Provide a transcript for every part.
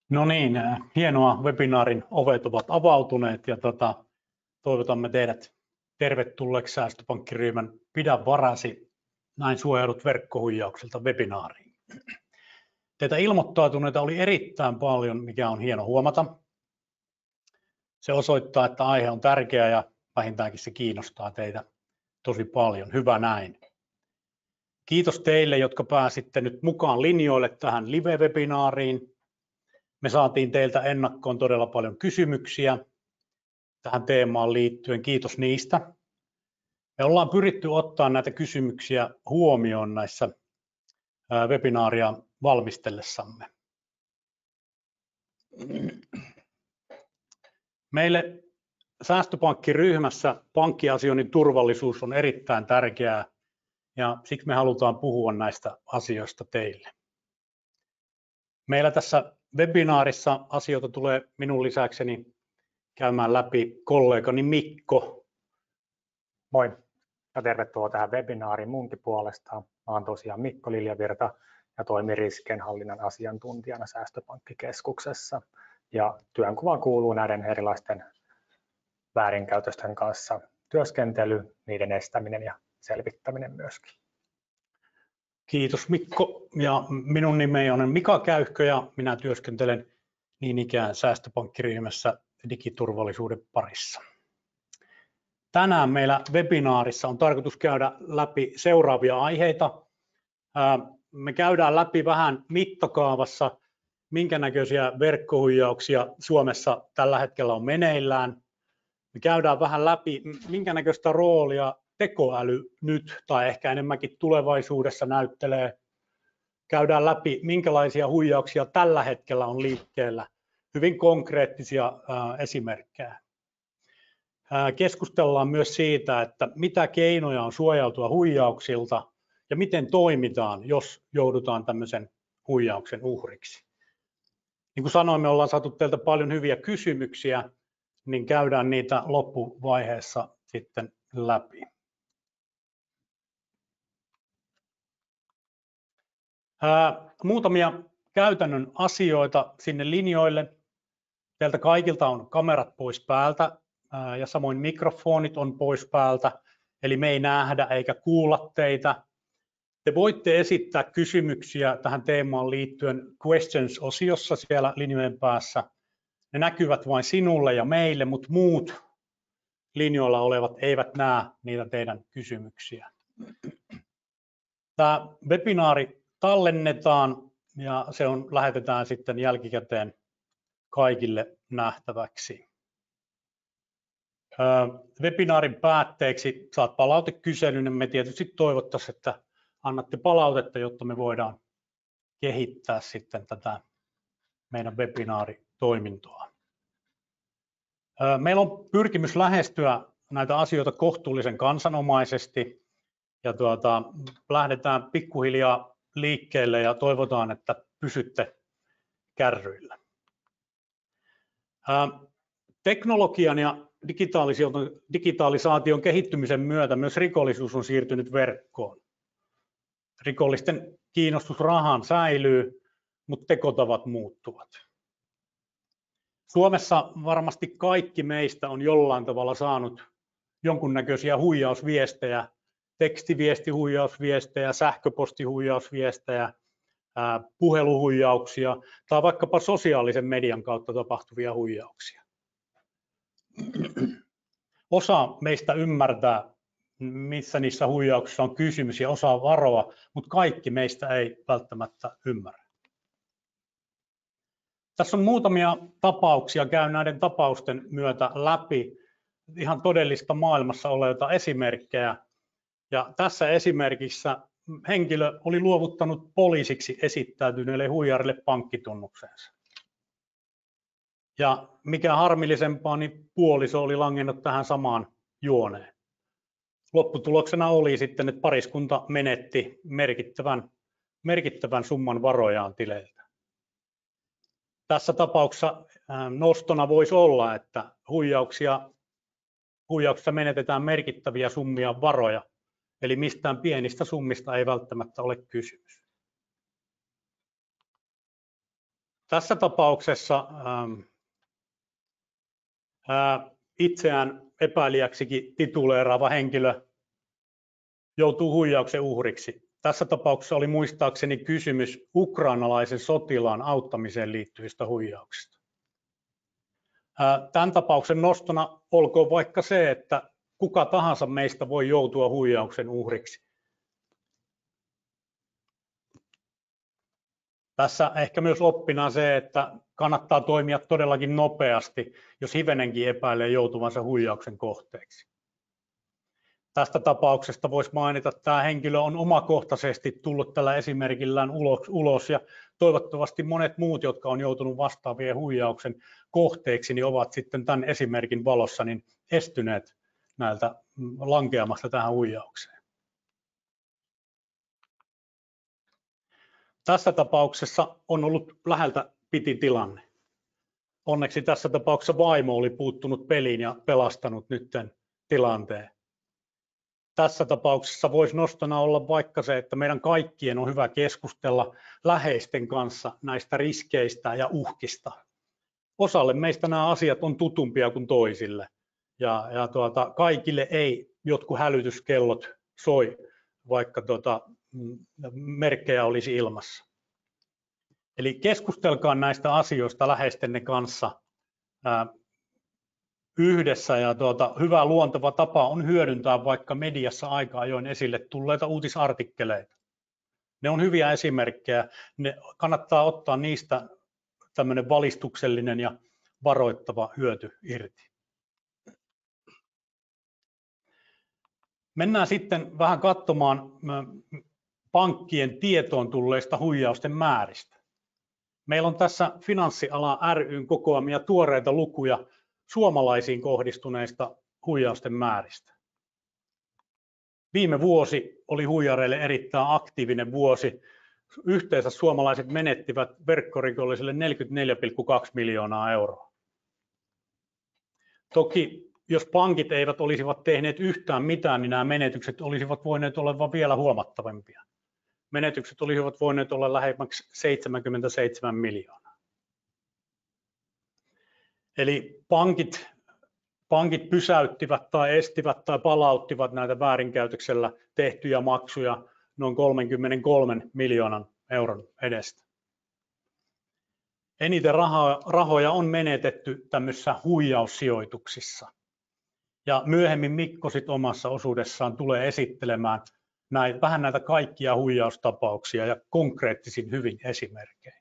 No niin, hienoa. Webinaarin ovet ovat avautuneet ja toivotamme teidät tervetulleeksi Säästöpankkiryhmän Pidä varasi, näin suojaudut verkkohuijaukselta webinaariin. Teitä ilmoittautuneita oli erittäin paljon, mikä on hieno huomata. Se osoittaa, että aihe on tärkeä ja vähintäänkin se kiinnostaa teitä tosi paljon. Hyvä näin. Kiitos teille, jotka pääsitte nyt mukaan linjoille tähän live-webinaariin. Me saatiin teiltä ennakkoon todella paljon kysymyksiä tähän teemaan liittyen. Kiitos niistä. Me ollaan pyritty ottaa näitä kysymyksiä huomioon näissä webinaaria valmistellessamme. Meille Säästöpankkiryhmässä pankkiasioinnin turvallisuus on erittäin tärkeää ja siksi me halutaan puhua näistä asioista teille. Meillä tässä webinaarissa asioita tulee minun lisäkseni käymään läpi kollegani Mikko. Moi ja tervetuloa tähän webinaariin munkin puolestaan. Mä oon tosiaan Mikko Liljavirta ja toimin riskienhallinnan asiantuntijana Säästöpankkikeskuksessa. Ja työnkuvaan kuuluu näiden erilaisten väärinkäytösten kanssa työskentely, niiden estäminen ja selvittäminen myöskin. Kiitos Mikko, ja minun nimeni on Mika Käyhkö ja minä työskentelen niin ikään Säästöpankkiryhmässä digiturvallisuuden parissa. Tänään meillä webinaarissa on tarkoitus käydä läpi seuraavia aiheita. Me käydään läpi vähän mittakaavassa, minkä näköisiä verkkohuijauksia Suomessa tällä hetkellä on meneillään. Me käydään vähän läpi, minkä näköistä roolia tekoäly nyt tai ehkä enemmänkin tulevaisuudessa näyttelee. Käydään läpi, minkälaisia huijauksia tällä hetkellä on liikkeellä. Hyvin konkreettisia esimerkkejä. Keskustellaan myös siitä, että mitä keinoja on suojautua huijauksilta ja miten toimitaan, jos joudutaan tämmöisen huijauksen uhriksi. Niin kuin sanoin, me ollaan saatu teiltä paljon hyviä kysymyksiä, niin käydään niitä loppuvaiheessa sitten läpi. Muutamia käytännön asioita sinne linjoille. Teiltä kaikilta on kamerat pois päältä ja samoin mikrofonit on pois päältä, eli me ei nähdä eikä kuulla teitä. Te voitte esittää kysymyksiä tähän teemaan liittyen questions-osiossa siellä linjojen päässä. Ne näkyvät vain sinulle ja meille, mutta muut linjoilla olevat eivät näe niitä teidän kysymyksiä. Tämä webinaari tallennetaan ja se lähetetään sitten jälkikäteen kaikille nähtäväksi. Webinaarin päätteeksi saat palautekyselyn ja me tietysti toivottaisiin, että annatte palautetta, jotta me voidaan kehittää sitten tätä meidän webinaaritoimintoa. Meillä on pyrkimys lähestyä näitä asioita kohtuullisen kansanomaisesti ja lähdetään pikkuhiljaa liikkeelle ja toivotaan, että pysytte kärryillä. Teknologian ja digitalisaation kehittymisen myötä myös rikollisuus on siirtynyt verkkoon. Rikollisten kiinnostus rahaan säilyy, mutta tekotavat muuttuvat. Suomessa varmasti kaikki meistä on jollain tavalla saanut jonkunnäköisiä huijausviestejä, tekstiviestihuijausviestejä, sähköpostihuijausviestejä, puheluhuijauksia tai vaikkapa sosiaalisen median kautta tapahtuvia huijauksia. Osa meistä ymmärtää, missä niissä huijauksissa on kysymys ja osaa varoa, mutta kaikki meistä ei välttämättä ymmärrä. Tässä on muutamia tapauksia, käyn näiden tapausten myötä läpi ihan todellista maailmassa olevia esimerkkejä. Ja tässä esimerkissä henkilö oli luovuttanut poliisiksi esittäytyneelle huijarille pankkitunnuksensa. Ja mikä harmillisempaa, niin puoliso oli langennut tähän samaan juoneen. Lopputuloksena oli sitten, että pariskunta menetti merkittävän summan varojaan tileiltä. Tässä tapauksessa nostona voisi olla, että huijauksessa menetetään merkittäviä summia varoja, eli mistään pienistä summista ei välttämättä ole kysymys. Tässä tapauksessa itseään epäilijäksikin tituleeraava henkilö joutuu huijauksen uhriksi. Tässä tapauksessa oli muistaakseni kysymys ukrainalaisen sotilaan auttamiseen liittyvistä huijauksista. Tämän tapauksen nostona olkoon vaikka se, että kuka tahansa meistä voi joutua huijauksen uhriksi. Tässä ehkä myös oppina se, että kannattaa toimia todellakin nopeasti, jos hivenenkin epäilee joutuvansa huijauksen kohteeksi. Tästä tapauksesta voisi mainita, että tämä henkilö on omakohtaisesti tullut tällä esimerkillään ulos ja toivottavasti monet muut, jotka on joutunut vastaavien huijauksen kohteeksi, niin ovat sitten tämän esimerkin valossa niin estyneet näiltä lankeamasta tähän huijaukseen. Tässä tapauksessa on ollut läheltä piti tilanne. Onneksi tässä tapauksessa vaimo oli puuttunut peliin ja pelastanut nytten tilanteen. Tässä tapauksessa voisi nostona olla vaikka se, että meidän kaikkien on hyvä keskustella läheisten kanssa näistä riskeistä ja uhkista. Osalle meistä nämä asiat on tutumpia kuin toisille. Kaikille ei jotkut hälytyskellot soi, vaikka merkkejä olisi ilmassa. Eli keskustelkaa näistä asioista läheistenne kanssa yhdessä ja hyvä luonteva tapa on hyödyntää vaikka mediassa aika ajoin esille tulleita uutisartikkeleita. Ne on hyviä esimerkkejä, ne kannattaa ottaa niistä tämmöinen valistuksellinen ja varoittava hyöty irti. Mennään sitten vähän katsomaan pankkien tietoon tulleista huijausten määristä. Meillä on tässä Finanssiala ry:n kokoamia tuoreita lukuja suomalaisiin kohdistuneista huijausten määristä. Viime vuosi oli huijareille erittäin aktiivinen vuosi. Yhteensä suomalaiset menettivät verkkorikollisille 44,2 miljoonaa euroa. Toki jos pankit eivät olisivat tehneet yhtään mitään, niin nämä menetykset olisivat voineet olla vielä huomattavampia. Menetykset olisivat voineet olla lähemmäksi 77 miljoonaa. Eli pankit pysäyttivät tai estivät tai palauttivat näitä väärinkäytöksellä tehtyjä maksuja noin 33 miljoonan euron edestä. Eniten rahoja on menetetty tämmöisissä huijaussijoituksissa. Ja myöhemmin Mikko sit omassa osuudessaan tulee esittelemään vähän näitä kaikkia huijaustapauksia ja konkreettisin hyvin esimerkkein.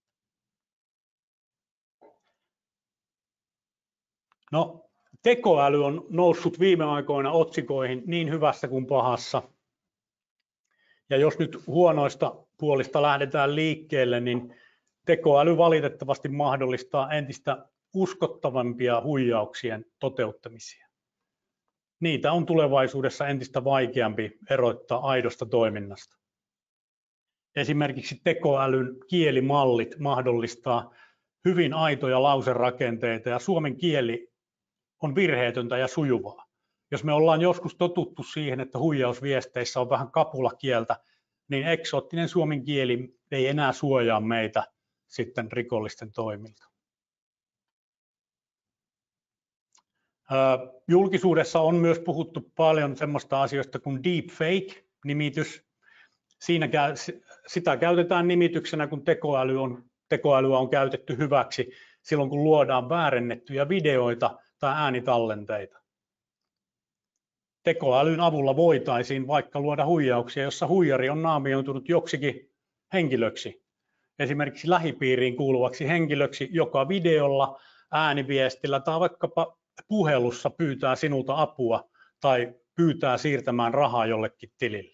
No, tekoäly on noussut viime aikoina otsikoihin niin hyvässä kuin pahassa. Ja jos nyt huonoista puolista lähdetään liikkeelle, niin tekoäly valitettavasti mahdollistaa entistä uskottavampia huijauksien toteuttamisia. Niitä on tulevaisuudessa entistä vaikeampi erottaa aidosta toiminnasta. Esimerkiksi tekoälyn kielimallit mahdollistaa hyvin aitoja lauserakenteita ja suomen kieli on virheetöntä ja sujuvaa. Jos me ollaan joskus totuttu siihen, että huijausviesteissä on vähän kapulakieltä, niin eksoottinen suomen kieli ei enää suojaa meitä sitten rikollisten toimilta. Julkisuudessa on myös puhuttu paljon semmoista asioista kuin deepfake-nimitys. Sitä käytetään nimityksenä, kun tekoälyä on käytetty hyväksi silloin, kun luodaan väärennettyjä videoita tai äänitallenteita. Tekoälyn avulla voitaisiin vaikka luoda huijauksia, jossa huijari on naamioitunut joksikin henkilöksi, esimerkiksi lähipiiriin kuuluvaksi henkilöksi, joka videolla, ääniviestillä tai vaikkapa puhelussa pyytää sinulta apua tai pyytää siirtämään rahaa jollekin tilille.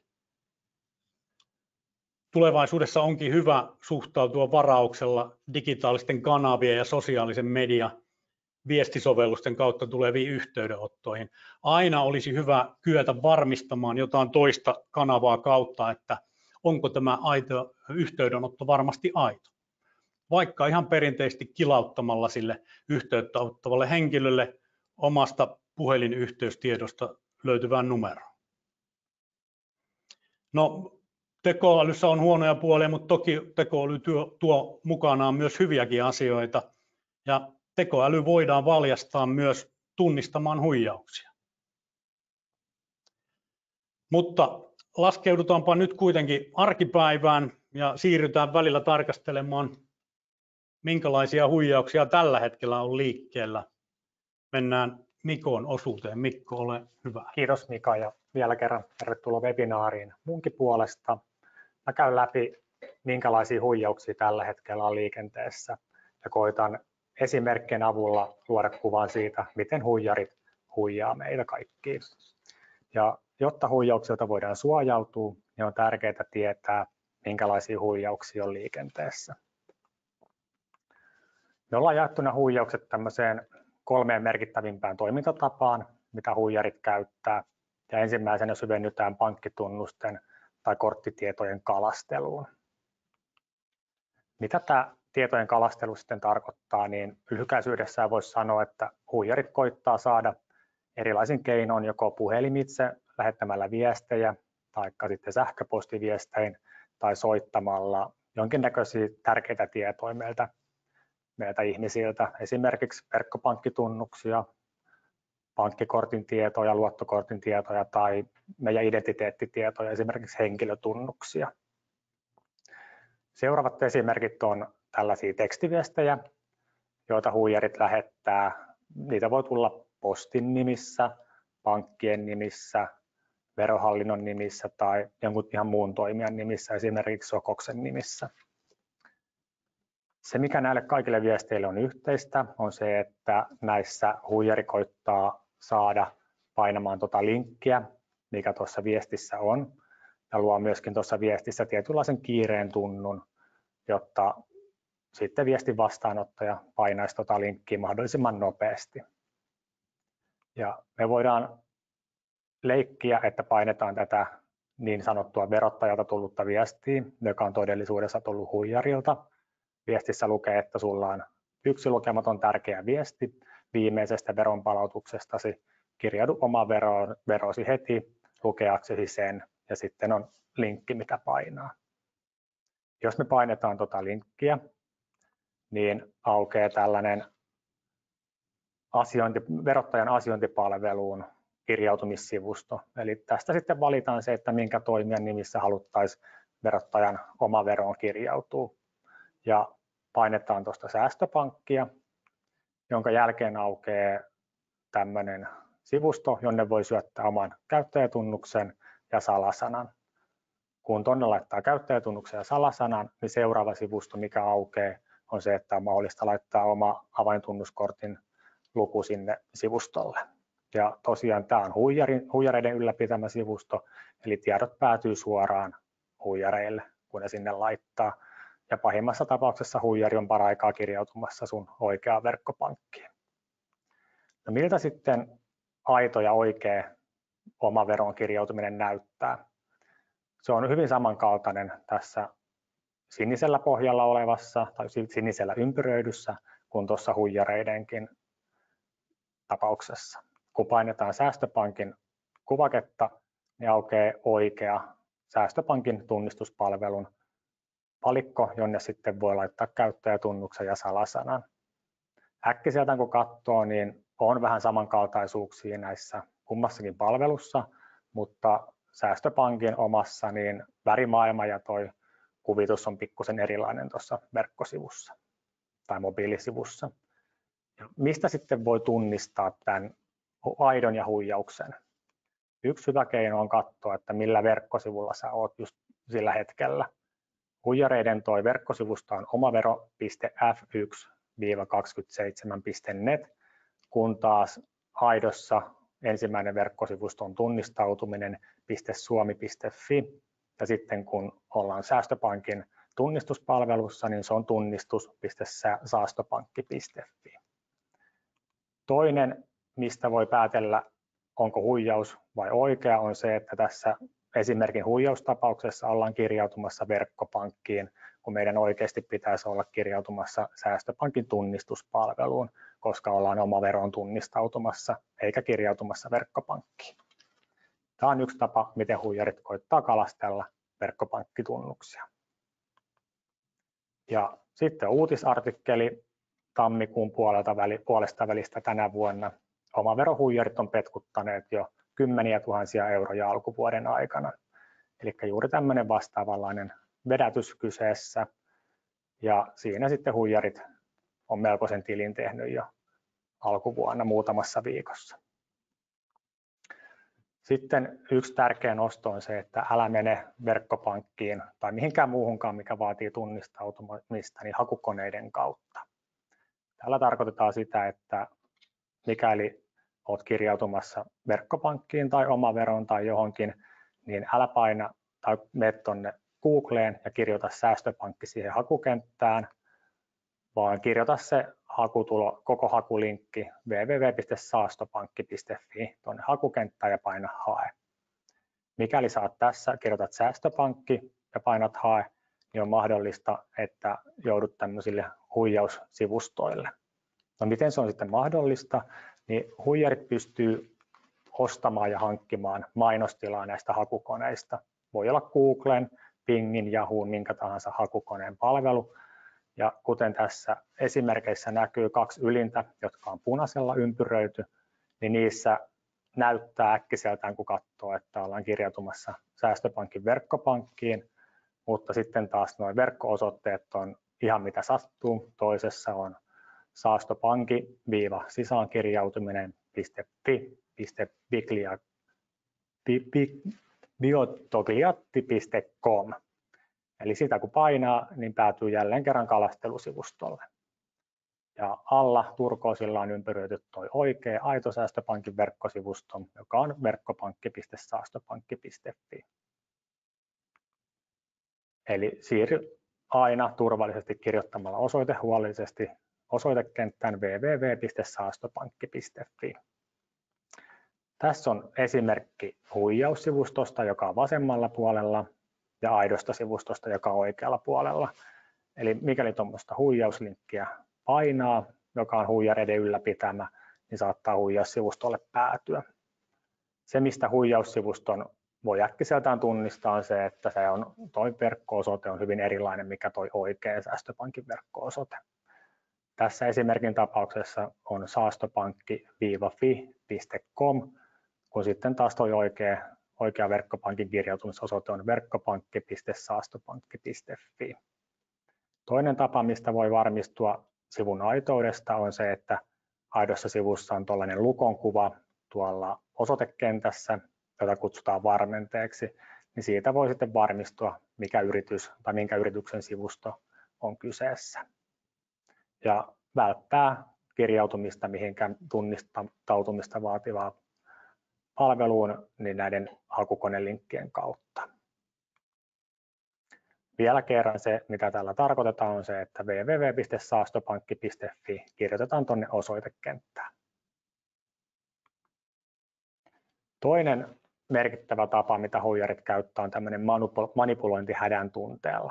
Tulevaisuudessa onkin hyvä suhtautua varauksella digitaalisten kanavien ja sosiaalisen median viestisovellusten kautta tuleviin yhteydenottoihin. Aina olisi hyvä kyetä varmistamaan jotain toista kanavaa kautta, että onko tämä aito yhteydenotto varmasti aito. Vaikka ihan perinteisesti kilauttamalla sille yhteyttä ottavalle henkilölle omasta puhelinyhteystiedosta löytyvään numeroon. No, tekoälyssä on huonoja puolia, mutta toki tekoäly tuo mukanaan myös hyviäkin asioita. Ja tekoäly voidaan valjastaa myös tunnistamaan huijauksia. Mutta laskeudutaanpa nyt kuitenkin arkipäivään ja siirrytään välillä tarkastelemaan, minkälaisia huijauksia tällä hetkellä on liikkeellä. Mennään Mikon osuuteen. Mikko, ole hyvä. Kiitos Mika ja vielä kerran tervetuloa webinaariin munkin puolesta. Mä käyn läpi, minkälaisia huijauksia tällä hetkellä on liikenteessä ja koitan esimerkkien avulla luoda kuvan siitä, miten huijarit huijaa meitä kaikkia. Ja jotta huijauksilta voidaan suojautua, niin on tärkeää tietää, minkälaisia huijauksia on liikenteessä. Me ollaan jaettu nämä huijaukset tämmöiseen 3 merkittävimpään toimintatapaan, mitä huijarit käyttää. Ja ensimmäisenä syvennytään pankkitunnusten tai korttitietojen kalasteluun. Mitä tämä tietojen kalastelu sitten tarkoittaa, niin lyhykäisyydessään voisi sanoa, että huijarit koittaa saada erilaisin keinoin joko puhelimitse lähettämällä viestejä tai sitten sähköpostiviestein tai soittamalla jonkinnäköisiä tärkeitä tietoja meiltä ihmisiltä, esimerkiksi verkkopankkitunnuksia, pankkikortin tietoja, luottokortin tietoja tai meidän identiteettitietoja, esimerkiksi henkilötunnuksia. Seuraavat esimerkit on tällaisia tekstiviestejä, joita huijarit lähettää. Niitä voi tulla postin nimissä, pankkien nimissä, verohallinnon nimissä tai jonkun ihan muun toimijan nimissä, esimerkiksi Sokoksen nimissä. Se, mikä näille kaikille viesteille on yhteistä, on se, että näissä huijari koittaa saada painamaan tuota linkkiä, mikä tuossa viestissä on, ja luo myöskin tuossa viestissä tietynlaisen kiireen tunnun, jotta sitten viestin vastaanottaja painaisi tuota linkkiä mahdollisimman nopeasti. Ja me voidaan leikkiä, että painetaan tätä niin sanottua verottajalta tullutta viestiä, joka on todellisuudessa tullut huijarilta. Viestissä lukee, että sulla on yksi lukematon tärkeä viesti viimeisestä veronpalautuksestasi. Kirjaudu oma verosi heti lukeaksesi sen ja sitten on linkki, mitä painaa. Jos me painetaan tuota linkkiä, niin aukeaa tällainen verottajan asiointipalveluun kirjautumissivusto. Eli tästä sitten valitaan se, että minkä toimijan nimissä haluttaisiin verottajan oma veroon kirjautua. Ja painetaan tuosta säästöpankkia, jonka jälkeen aukeaa tämmöinen sivusto, jonne voi syöttää oman käyttäjätunnuksen ja salasanan. Kun tuonne laittaa käyttäjätunnuksen ja salasanan, niin seuraava sivusto, mikä aukeaa, on se, että on mahdollista laittaa oma avaintunnuskortin luku sinne sivustolle. Ja tosiaan tämä on huijareiden ylläpitämä sivusto, eli tiedot päätyy suoraan huijareille, kun ne sinne laittaa. Ja pahimmassa tapauksessa huijari on paraikaa kirjautumassa sun oikeaan verkkopankkiin. No miltä sitten aito ja oikea oma veron kirjautuminen näyttää? Se on hyvin samankaltainen tässä sinisellä pohjalla olevassa tai sinisellä ympyröidyssä kuin tuossa huijareidenkin tapauksessa. Kun painetaan säästöpankin kuvaketta, niin aukeaa oikea säästöpankin tunnistuspalvelun palikko, jonne sitten voi laittaa käyttäjätunnuksen ja salasanan. Äkkiseltään kun katsoo, niin on vähän samankaltaisuuksia näissä kummassakin palvelussa, mutta säästöpankin omassa niin värimaailma ja toi kuvitus on pikkusen erilainen tuossa verkkosivussa tai mobiilisivussa. Ja mistä sitten voi tunnistaa tämän aidon ja huijauksen? Yksi hyvä keino on katsoa, että millä verkkosivulla sä oot just sillä hetkellä. Huijareiden toi verkkosivusto on omavero.f1-27.net, kun taas aidossa ensimmäinen verkkosivusto on tunnistautuminen.suomi.fi ja sitten kun ollaan säästöpankin tunnistuspalvelussa, niin se on tunnistus.säästöpankki.fi. Toinen, mistä voi päätellä, onko huijaus vai oikea, on se, että tässä esimerkin huijaustapauksessa ollaan kirjautumassa verkkopankkiin, kun meidän oikeasti pitäisi olla kirjautumassa säästöpankin tunnistuspalveluun, koska ollaan oma veroon tunnistautumassa eikä kirjautumassa verkkopankkiin. Tämä on yksi tapa, miten huijarit koittaa kalastella verkkopankkitunnuksia. Ja sitten uutisartikkeli tammikuun puolesta välistä tänä vuonna. Omaverohuijarit on petkuttaneet jo kymmeniä tuhansia euroja alkuvuoden aikana. Eli juuri tämmöinen vastaavanlainen vedätys kyseessä. Ja siinä sitten huijarit on melkoisen tilin tehnyt jo alkuvuonna muutamassa viikossa. Sitten yksi tärkeä nosto on se, että älä mene verkkopankkiin tai mihinkään muuhunkaan, mikä vaatii tunnistautumista, niin hakukoneiden kautta. Tällä tarkoitetaan sitä, että mikäli olet kirjautumassa verkkopankkiin tai omaveroon tai johonkin, niin älä paina tai mene tuonne Googleen ja kirjoita säästöpankki siihen hakukenttään, vaan kirjoita se hakutulo, koko hakulinkki www.saastopankki.fi tuonne hakukenttään ja paina hae. Mikäli saat tässä, kirjoitat säästöpankki ja painat hae, niin on mahdollista, että joudut tämmöisille huijaussivustoille. No miten se on sitten mahdollista? Niin huijarit pystyy ostamaan ja hankkimaan mainostilaa näistä hakukoneista. Voi olla Googlen, Bingin, Yahoon, minkä tahansa hakukoneen palvelu. Ja kuten tässä esimerkeissä näkyy 2 ylintä, jotka on punaisella ympyröity, niin niissä näyttää äkkiseltään, kun katsoo, että ollaan kirjautumassa säästöpankin verkkopankkiin, mutta sitten taas nuo verkko-osoitteet on ihan mitä sattuu. Toisessa on saastopankki-sisaankirjautuminen.biotogliatti.com. Eli sitä kun painaa, niin päätyy jälleen kerran kalastelusivustolle. Ja alla turkoosilla on ympäröity tuo oikea aito säästöpankin verkkosivusto, joka on verkkopankki.saastopankki.fi. Eli siirry aina turvallisesti kirjoittamalla osoite huolellisesti osoitekenttään www.saastopankki.fi. Tässä on esimerkki huijaussivustosta, joka on vasemmalla puolella, ja aidosta sivustosta, joka on oikealla puolella. Eli mikäli tuommoista huijauslinkkiä painaa, joka on huijareiden ylläpitämä, niin saattaa huijaussivustolle päätyä. Se, mistä huijaussivuston voi äkkiseltään tunnistaa, on se, että toi verkko-osoite on hyvin erilainen, mikä toi oikea säästöpankin verkko-osoite. Tässä esimerkin tapauksessa on saastopankki-fi.com, kun sitten taas toi oikea verkkopankin kirjautumisosoite on verkkopankki.saastopankki.fi. Toinen tapa, mistä voi varmistua sivun aitoudesta, on se, että aidossa sivussa on tuollainen lukonkuva tuolla osoitekentässä, jota kutsutaan varmenteeksi, niin siitä voi sitten varmistua, mikä yritys tai minkä yrityksen sivusto on kyseessä. Ja välttää kirjautumista mihinkään tunnistautumista vaativaa palveluun niin näiden hakukonelinkkien kautta. Vielä kerran se, mitä tällä tarkoitetaan, on se, että www.saastopankki.fi kirjoitetaan tuonne osoitekenttään. Toinen merkittävä tapa, mitä huijarit käyttää, on tämmöinen manipulointi hädän tunteella.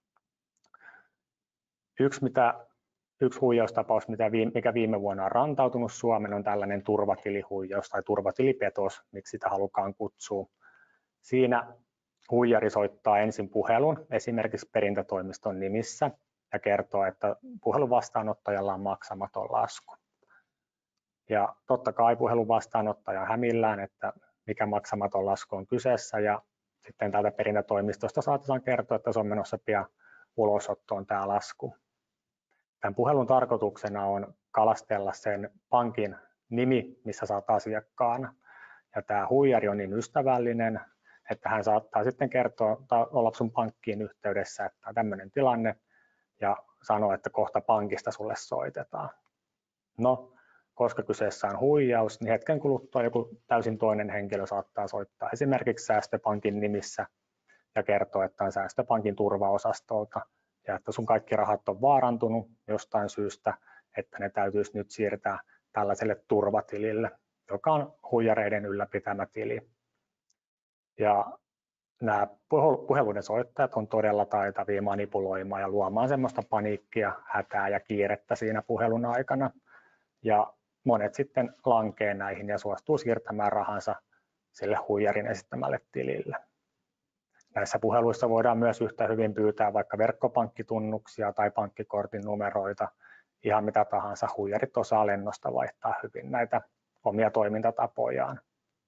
Yksi huijaustapaus, mikä viime vuonna on rantautunut Suomeen, on tällainen turvatilihuijaus tai turvatilipetos, miksi sitä halukaan kutsua. Siinä huijari soittaa ensin puhelun, esimerkiksi perintätoimiston nimissä, ja kertoo, että puhelun vastaanottajalla on maksamaton lasku. Ja totta kai puhelun vastaanottaja on hämillään, että mikä maksamaton lasku on kyseessä, ja sitten täältä perintätoimistosta saatetaan kertoa, että se on menossa pian ulosottoon tämä lasku. Tämän puhelun tarkoituksena on kalastella sen pankin nimi, missä saat asiakkaana. Ja tämä huijari on niin ystävällinen, että hän saattaa sitten kertoa tai olla sun pankkiin yhteydessä, että on tämmöinen tilanne, ja sanoa, että kohta pankista sulle soitetaan. No, koska kyseessä on huijaus, niin hetken kuluttua joku täysin toinen henkilö saattaa soittaa esimerkiksi säästöpankin nimissä ja kertoa, että on säästöpankin turvaosastolta ja että sun kaikki rahat on vaarantunut jostain syystä, että ne täytyisi nyt siirtää tällaiselle turvatilille, joka on huijareiden ylläpitämä tili. Ja nämä puheluiden soittajat on todella taitavia manipuloimaan ja luomaan semmoista paniikkia, hätää ja kiirettä siinä puhelun aikana. Ja monet sitten lankee näihin ja suostuu siirtämään rahansa sille huijarin esittämälle tilille. Näissä puheluissa voidaan myös yhtä hyvin pyytää vaikka verkkopankkitunnuksia tai pankkikortin numeroita, ihan mitä tahansa. Huijarit osaa lennosta vaihtaa hyvin näitä omia toimintatapojaan.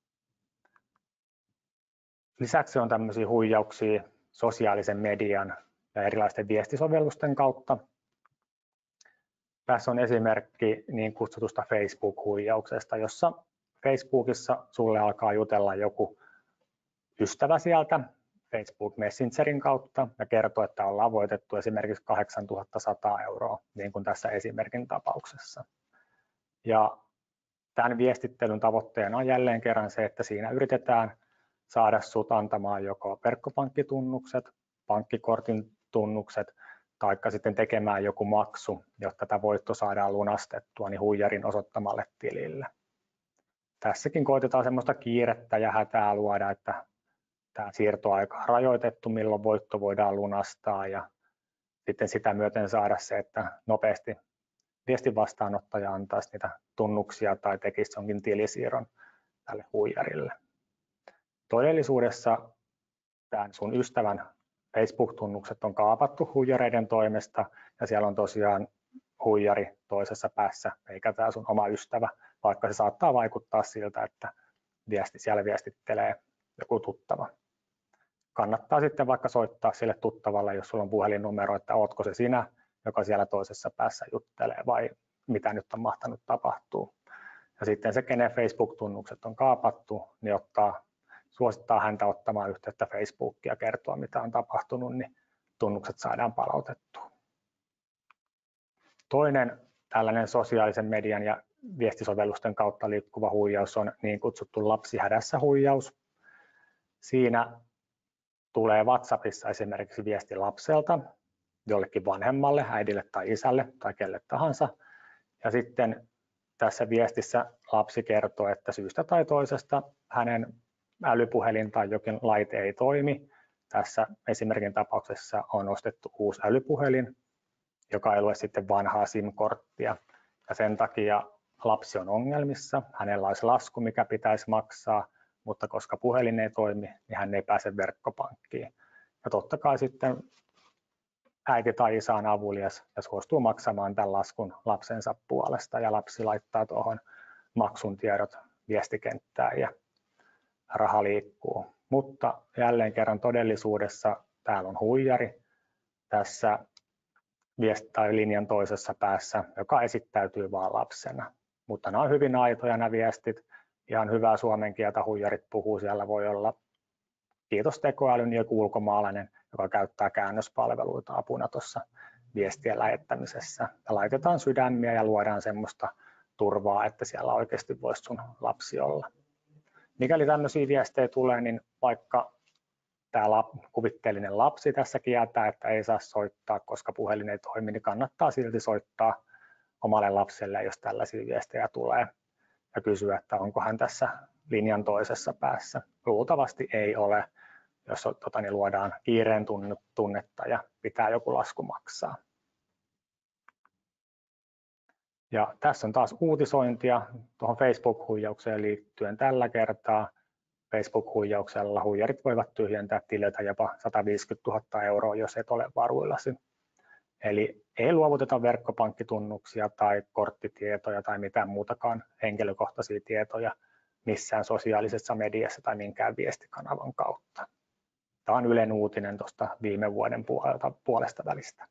Lisäksi on tämmöisiä huijauksia sosiaalisen median ja erilaisten viestisovellusten kautta. Tässä on esimerkki niin kutsutusta Facebook-huijauksesta, jossa Facebookissa sulle alkaa jutella joku ystävä sieltä Facebook Messengerin kautta ja kertoo, että ollaan voitettu esimerkiksi 8100 €, niin kuin tässä esimerkin tapauksessa. Ja tämän viestittelyn tavoitteena on jälleen kerran se, että siinä yritetään saada sut antamaan joko verkkopankkitunnukset, pankkikortin tunnukset, tai sitten tekemään joku maksu, jotta tämä voitto saadaan lunastettua niin huijarin osoittamalle tilille. Tässäkin koitetaan semmoista kiirettä ja hätää luoda, että tämä siirtoaika on rajoitettu, milloin voitto voidaan lunastaa, ja sitten sitä myöten saada se, että nopeasti viestin vastaanottaja antaisi niitä tunnuksia tai tekisi jonkin tilisiirron tälle huijarille. Todellisuudessa tämän sun ystävän Facebook-tunnukset on kaapattu huijareiden toimesta, ja siellä on tosiaan huijari toisessa päässä, eikä tämä sun oma ystävä, vaikka se saattaa vaikuttaa siltä, että siellä viestittelee joku tuttava. Kannattaa sitten vaikka soittaa sille tuttavalle, jos sulla on puhelinnumero, että ootko se sinä, joka siellä toisessa päässä juttelee, vai mitä nyt on mahtanut tapahtua. Ja sitten se, kenen Facebook-tunnukset on kaapattu, niin suosittaa häntä ottamaan yhteyttä Facebookia ja kertoa, mitä on tapahtunut, niin tunnukset saadaan palautettua. Toinen tällainen sosiaalisen median ja viestisovellusten kautta liikkuva huijaus on niin kutsuttu lapsihädässä huijaus. Siinä tulee WhatsAppissa esimerkiksi viesti lapselta jollekin vanhemmalle, äidille tai isälle tai kelle tahansa. Ja sitten tässä viestissä lapsi kertoo, että syystä tai toisesta hänen älypuhelin tai jokin laite ei toimi. Tässä esimerkin tapauksessa on ostettu uusi älypuhelin, joka ei lue sitten vanhaa SIM-korttia. Ja sen takia lapsi on ongelmissa, hänellä olisi lasku, mikä pitäisi maksaa, mutta koska puhelin ei toimi, niin hän ei pääse verkkopankkiin. Ja totta kai sitten äiti tai isä on avulias ja suostuu maksamaan tämän laskun lapsensa puolesta, ja lapsi laittaa tuohon maksun tiedot viestikenttään ja raha liikkuu. Mutta jälleen kerran todellisuudessa täällä on huijari tässä tai linjan toisessa päässä, joka esittäytyy vain lapsena. Mutta nämä on hyvin aitoja nämä viestit, ihan hyvää suomen kieltä huijarit puhuu, siellä voi olla kiitos tekoälyn joku ulkomaalainen, joka käyttää käännöspalveluita apuna tuossa viestien lähettämisessä. Ja laitetaan sydämiä ja luodaan semmoista turvaa, että siellä oikeasti voisi sun lapsi olla. Mikäli tämmöisiä viestejä tulee, niin vaikka tämä kuvitteellinen lapsi tässä kieltää, että ei saa soittaa, koska puhelin ei toimi, niin kannattaa silti soittaa omalle lapselle, jos tällaisia viestejä tulee, ja kysyä, että onko hän tässä linjan toisessa päässä. Luultavasti ei ole, jos luodaan kiireen tunnetta ja pitää joku lasku maksaa. Ja tässä on taas uutisointia tuohon Facebook-huijaukseen liittyen tällä kertaa. Facebook-huijauksella huijarit voivat tyhjentää tililtä jopa 150 000 €, jos et ole varuillasi. Eli ei luovuteta verkkopankkitunnuksia tai korttitietoja tai mitään muutakaan henkilökohtaisia tietoja missään sosiaalisessa mediassa tai minkään viestikanavan kautta. Tämä on Ylen uutinen tuosta viime vuoden puolesta välistä.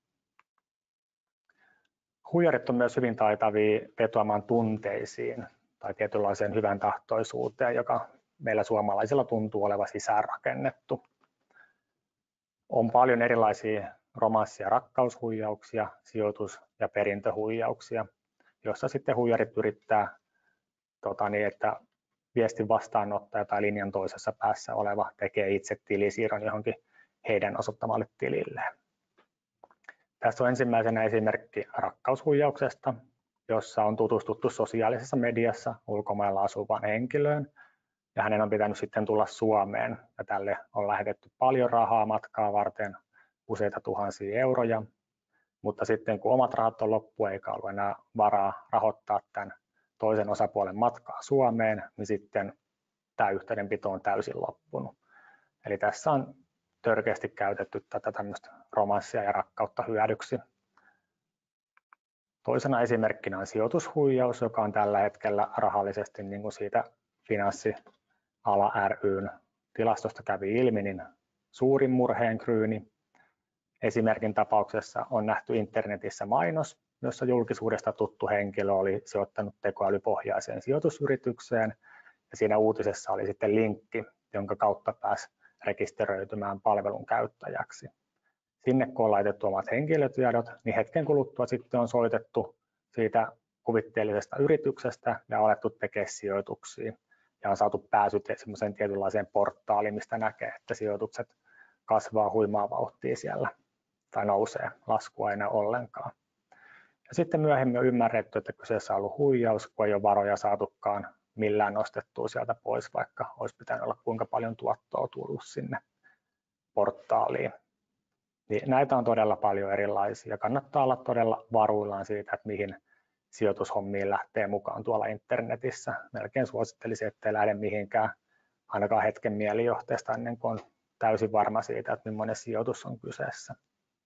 Huijarit on myös hyvin taitavia vetoamaan tunteisiin tai tietynlaiseen hyvän tahtoisuuteen, joka meillä suomalaisilla tuntuu olevan sisäänrakennettu. On paljon erilaisia romanssi- ja rakkaushuijauksia, sijoitus- ja perintöhuijauksia, joissa sitten huijarit yrittää, että viestin vastaanottaja tai linjan toisessa päässä oleva tekee itse tilisiirron johonkin heidän osoittamalle tililleen. Tässä on ensimmäisenä esimerkki rakkaushuijauksesta, jossa on tutustuttu sosiaalisessa mediassa ulkomailla asuvaan henkilöön, ja hänen on pitänyt sitten tulla Suomeen, ja tälle on lähetetty paljon rahaa matkaa varten, useita tuhansia euroja, mutta sitten kun omat rahat on loppu eikä ollut enää varaa rahoittaa tämän toisen osapuolen matkaa Suomeen, niin sitten tämä yhteydenpito on täysin loppunut. Eli tässä on törkeästi käytetty tätä tämmöistä romanssia ja rakkautta hyödyksi. Toisena esimerkkinä on sijoitushuijaus, joka on tällä hetkellä rahallisesti, niin kuin siitä Finanssiala ry:n tilastosta kävi ilmi, niin suurin murheenkryyni. Esimerkin tapauksessa on nähty internetissä mainos, jossa julkisuudesta tuttu henkilö oli sijoittanut tekoälypohjaiseen sijoitusyritykseen, ja siinä uutisessa oli sitten linkki, jonka kautta pääsi rekisteröitymään palvelun käyttäjäksi. Sinne kun on laitettu omat henkilötiedot, niin hetken kuluttua sitten on soitettu siitä kuvitteellisesta yrityksestä ja alettu tekemään sijoituksia. Ja on saatu pääsy semmoiseen tietynlaiseen portaaliin, mistä näkee, että sijoitukset kasvaa huimaa vauhtia siellä tai nousee, laskua ei näy ollenkaan. Ja sitten myöhemmin on ymmärretty, että kyseessä on ollut huijaus, kun ei ole varoja saatukaan millään nostettua sieltä pois, vaikka olisi pitänyt olla kuinka paljon tuottoa tullut sinne portaaliin. Niin näitä on todella paljon erilaisia. Kannattaa olla todella varuillaan siitä, että mihin sijoitushommiin lähtee mukaan tuolla internetissä. Melkein suosittelisin, ettei lähde mihinkään ainakaan hetken mielijohteesta ennen kuin on täysin varma siitä, että millainen sijoitus on kyseessä.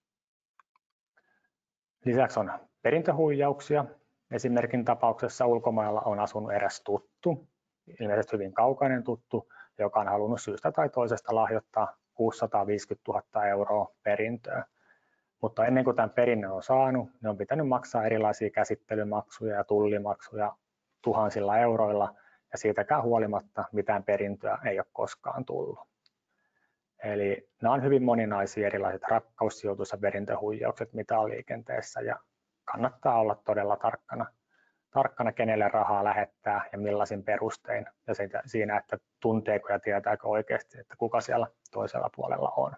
Lisäksi on perintöhuijauksia. Esimerkin tapauksessa ulkomailla on asunut eräs tuttu, ilmeisesti hyvin kaukainen tuttu, joka on halunnut syystä tai toisesta lahjoittaa 650 000 euroa perintöä. Mutta ennen kuin tämän perinnön on saanut, niin on pitänyt maksaa erilaisia käsittelymaksuja ja tullimaksuja tuhansilla euroilla, ja siitäkään huolimatta mitään perintöä ei ole koskaan tullut. Eli nämä on hyvin moninaisia erilaiset rakkaussijoitus- ja perintöhuijaukset, mitä on liikenteessä, ja kannattaa olla todella tarkkana kenelle rahaa lähettää ja millaisin perustein, ja siinä, että tunteeko ja tietääkö oikeasti, että kuka siellä toisella puolella on.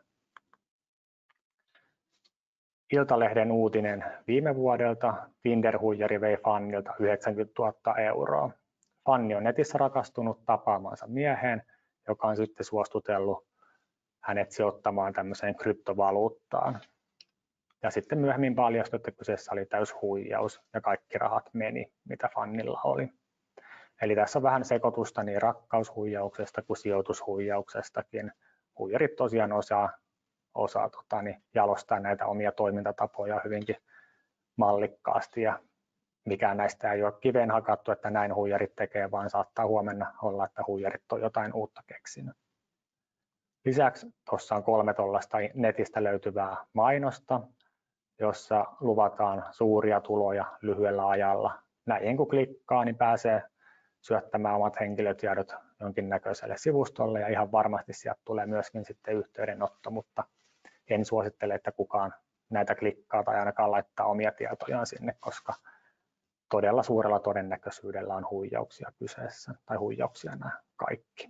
Iltalehden uutinen viime vuodelta: Tinder-huijari vei Fannilta 90 000 euroa. Fanni on netissä rakastunut tapaamansa mieheen, joka on sitten suostutellut hänet sijoittamaan tämmöiseen kryptovaluuttaan. Ja sitten myöhemmin paljastui, että kyseessä oli täyshuijaus ja kaikki rahat meni, mitä Fannilla oli. Eli tässä on vähän sekoitusta niin rakkaushuijauksesta kuin sijoitushuijauksestakin. Huijarit tosiaan osaa jalostaa näitä omia toimintatapoja hyvinkin mallikkaasti, ja mikään näistä ei ole kiveen hakattu, että näin huijarit tekee, vaan saattaa huomenna olla, että huijarit on jotain uutta keksinyt. Lisäksi tuossa on 3 tuollaista netistä löytyvää mainosta, jossa luvataan suuria tuloja lyhyellä ajalla. Näihin kun klikkaa, niin pääsee syöttämään omat henkilötiedot jonkinnäköiselle sivustolle, ja ihan varmasti sieltä tulee myöskin sitten yhteydenotto, mutta en suosittele, että kukaan näitä klikkaa tai ainakaan laittaa omia tietojaan sinne, koska todella suurella todennäköisyydellä on huijauksia kyseessä, tai huijauksia nämä kaikki.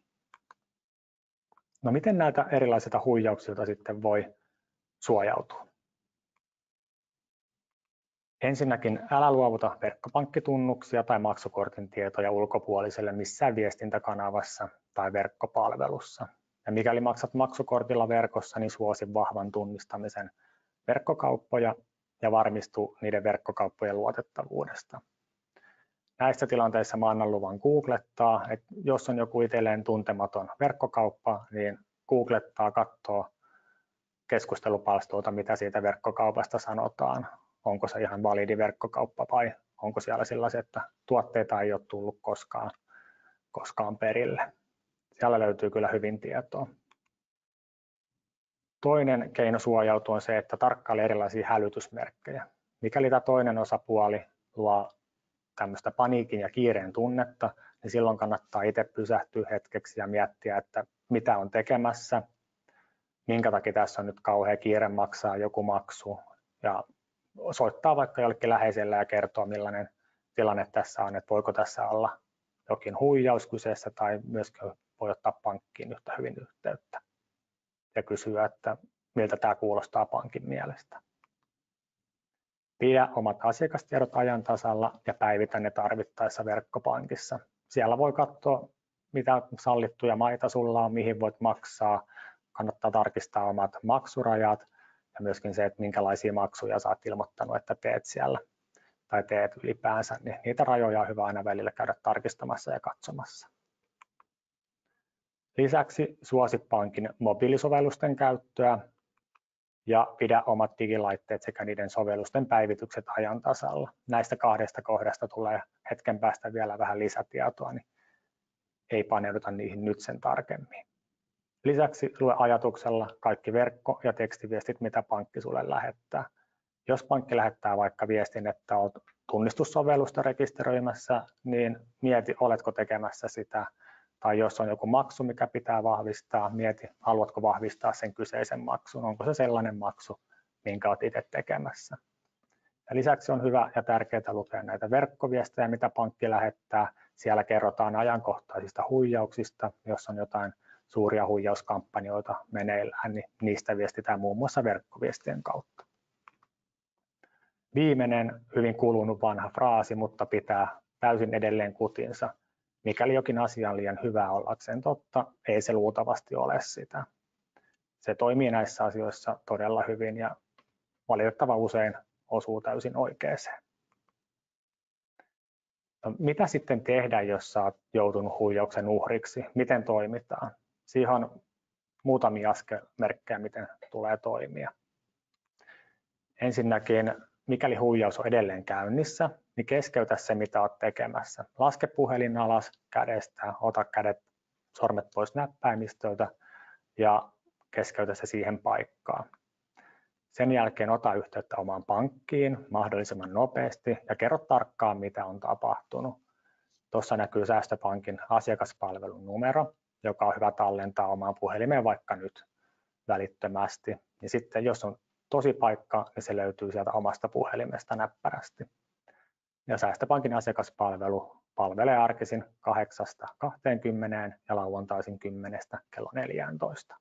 No miten näiltä erilaisilta huijauksilta sitten voi suojautua? Ensinnäkin älä luovuta verkkopankkitunnuksia tai maksukortin tietoja ulkopuoliselle missään viestintäkanavassa tai verkkopalvelussa. Ja mikäli maksat maksukortilla verkossa, niin suosi vahvan tunnistamisen verkkokauppoja ja varmistu niiden verkkokauppojen luotettavuudesta. Näissä tilanteissa mä annan luvan googlettaa, että jos on joku itselleen tuntematon verkkokauppa, niin googlettaa, katsoo keskustelupalstoilta, mitä siitä verkkokaupasta sanotaan. Onko se ihan validi verkkokauppa vai onko siellä sellaisia, että tuotteita ei ole tullut koskaan perille. Siellä löytyy kyllä hyvin tietoa. Toinen keino suojautua on se, että tarkkaile erilaisia hälytysmerkkejä. Mikäli tämä toinen osapuoli luo tämmöistä paniikin ja kiireen tunnetta, niin silloin kannattaa itse pysähtyä hetkeksi ja miettiä, että mitä on tekemässä, minkä takia tässä on nyt kauhea kiire maksaa joku maksu, ja soittaa vaikka jollekin läheiselle ja kertoa, millainen tilanne tässä on, että voiko tässä olla jokin huijaus kyseessä, tai myöskin voi ottaa pankkiin yhtä hyvin yhteyttä ja kysyä, että miltä tämä kuulostaa pankin mielestä. Pidä omat asiakastiedot ajan tasalla ja päivitä ne tarvittaessa verkkopankissa. Siellä voi katsoa, mitä sallittuja maita sulla on, mihin voit maksaa. Kannattaa tarkistaa omat maksurajat ja myöskin se, että minkälaisia maksuja sä oot ilmoittanut, että teet siellä tai teet ylipäänsä. Niin niitä rajoja on hyvä aina välillä käydä tarkistamassa ja katsomassa. Lisäksi suosi pankin mobiilisovellusten käyttöä ja pidä omat digilaitteet sekä niiden sovellusten päivitykset ajan tasalla. Näistä kahdesta kohdasta tulee hetken päästä vielä vähän lisätietoa, niin ei paneuduta niihin nyt sen tarkemmin. Lisäksi lue ajatuksella kaikki verkko- ja tekstiviestit, mitä pankki sulle lähettää. Jos pankki lähettää vaikka viestin, että olet tunnistussovellusta rekisteröimässä, niin mieti, oletko tekemässä sitä. Tai jos on joku maksu, mikä pitää vahvistaa, mieti, haluatko vahvistaa sen kyseisen maksun. Onko se sellainen maksu, minkä olet itse tekemässä. Ja lisäksi on hyvä ja tärkeää lukea näitä verkkoviestejä, mitä pankki lähettää. Siellä kerrotaan ajankohtaisista huijauksista. Jos on jotain suuria huijauskampanjoita meneillään, niin niistä viestitään muun muassa verkkoviestien kautta. Viimeinen hyvin kulunut vanha fraasi, mutta pitää täysin edelleen kutinsa. Mikäli jokin asia on liian hyvä ollakseen totta, ei se luultavasti ole sitä. Se toimii näissä asioissa todella hyvin ja valitettavan usein osuu täysin oikeeseen. No, mitä sitten tehdä, jos olet joutunut huijauksen uhriksi? Miten toimitaan? Siihen on muutamia askelmerkkejä, miten tulee toimia. Ensinnäkin, mikäli huijaus on edelleen käynnissä, niin keskeytä se, mitä olet tekemässä. Laske puhelin alas kädestä, ota sormet pois näppäimistöltä ja keskeytä se siihen paikkaan. Sen jälkeen ota yhteyttä omaan pankkiin mahdollisimman nopeasti ja kerro tarkkaan, mitä on tapahtunut. Tuossa näkyy Säästöpankin asiakaspalvelun numero, joka on hyvä tallentaa omaan puhelimeen vaikka nyt välittömästi. Ja sitten jos on tosipaikka, niin se löytyy sieltä omasta puhelimesta näppärästi. Ja Säästöpankin asiakaspalvelu palvelee arkisin 8–20 ja lauantaisin 10 kello 14.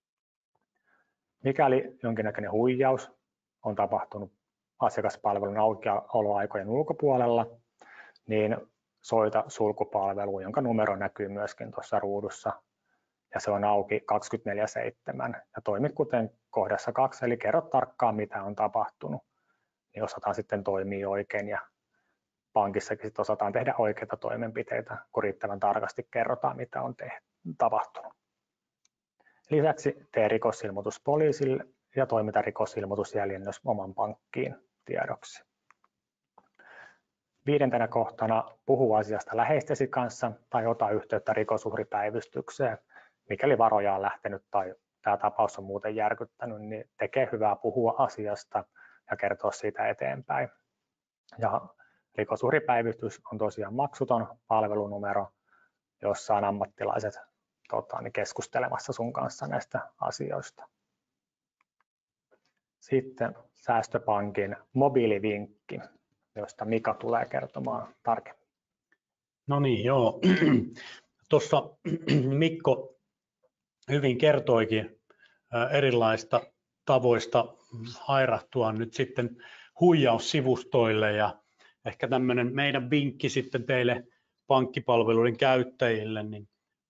Mikäli jonkinnäköinen huijaus on tapahtunut asiakaspalvelun aukioloaikojen ulkopuolella, niin soita sulkupalveluun, jonka numero näkyy myöskin tuossa ruudussa. Ja se on auki 24/7 ja toimi kuten kohdassa 2, eli kerro tarkkaan, mitä on tapahtunut. Niin osataan sitten toimia oikein ja pankissakin sitten osataan tehdä oikeita toimenpiteitä, kun riittävän tarkasti kerrotaan, mitä on tapahtunut. Lisäksi tee rikosilmoitus poliisille ja toimita rikosilmoitus jäljennös oman pankkiin tiedoksi. 5. kohtana puhu asiasta läheistesi kanssa tai ota yhteyttä rikosuhripäivystykseen. Mikäli varoja on lähtenyt tai tämä tapaus on muuten järkyttänyt, niin tekee hyvää puhua asiasta ja kertoa siitä eteenpäin. Ja rikosuhripäivystys on tosiaan maksuton palvelunumero, jossa on ammattilaiset keskustelemassa sun kanssa näistä asioista. Sitten Säästöpankin mobiilivinkki, josta Mika tulee kertomaan tarkemmin. No niin, joo. Tuossa Mikko hyvin kertoikin erilaista tavoista hairahtua nyt sitten huijaussivustoille ja ehkä tämmöinen meidän vinkki sitten teille pankkipalveluiden käyttäjille, niin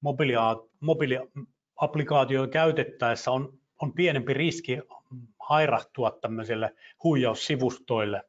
mobiiliaplikaatioita käytettäessä on pienempi riski hairahtua tämmöisille huijaussivustoille.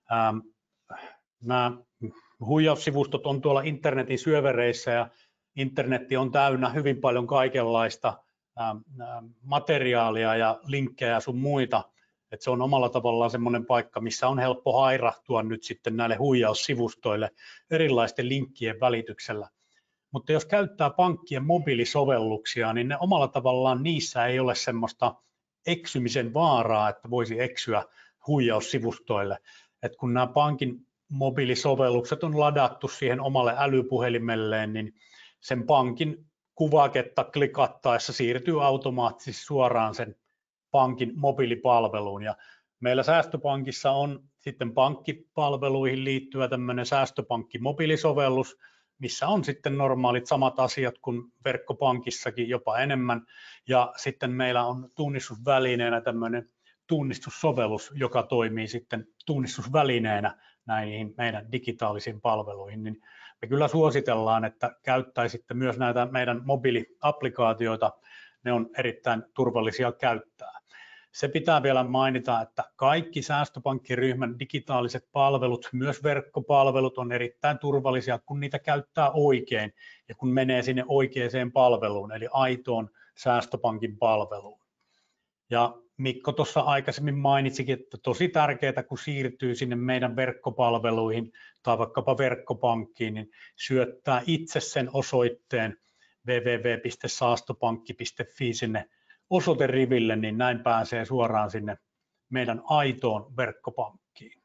Nämä huijaussivustot on tuolla internetin syövereissä ja internetti on täynnä hyvin paljon kaikenlaista materiaalia ja linkkejä ja sun muita. Et se on omalla tavallaan semmoinen paikka, missä on helppo hairahtua nyt sitten näille huijaussivustoille erilaisten linkkien välityksellä. Mutta jos käyttää pankkien mobiilisovelluksia, niin ne omalla tavallaan niissä ei ole semmoista eksymisen vaaraa, että voisi eksyä huijaussivustoille. Et kun nämä pankin mobiilisovellukset on ladattu siihen omalle älypuhelimelleen, niin sen pankin kuvaketta klikattaessa siirtyy automaattisesti suoraan sen pankin mobiilipalveluun. Ja meillä Säästöpankissa on sitten pankkipalveluihin liittyvä tämmöinen Säästöpankki-mobiilisovellus, missä on sitten normaalit samat asiat kuin verkkopankissakin, jopa enemmän. Ja sitten meillä on tunnistusvälineenä tämmöinen tunnistussovellus, joka toimii sitten tunnistusvälineenä näihin meidän digitaalisiin palveluihin. Niin me kyllä suositellaan, että käyttäisitte myös näitä meidän mobiiliapplikaatioita. Ne on erittäin turvallisia käyttää. se pitää vielä mainita, että kaikki säästöpankkiryhmän digitaaliset palvelut, myös verkkopalvelut, on erittäin turvallisia, kun niitä käyttää oikein ja kun menee sinne oikeaan palveluun, eli aitoon säästöpankin palveluun. Ja Mikko tuossa aikaisemmin mainitsikin, että tosi tärkeää, kun siirtyy sinne meidän verkkopalveluihin tai vaikkapa verkkopankkiin, niin syöttää itse sen osoitteen www.saastopankki.fi sinne osoiteriville, niin näin pääsee suoraan sinne meidän aitoon verkkopankkiin.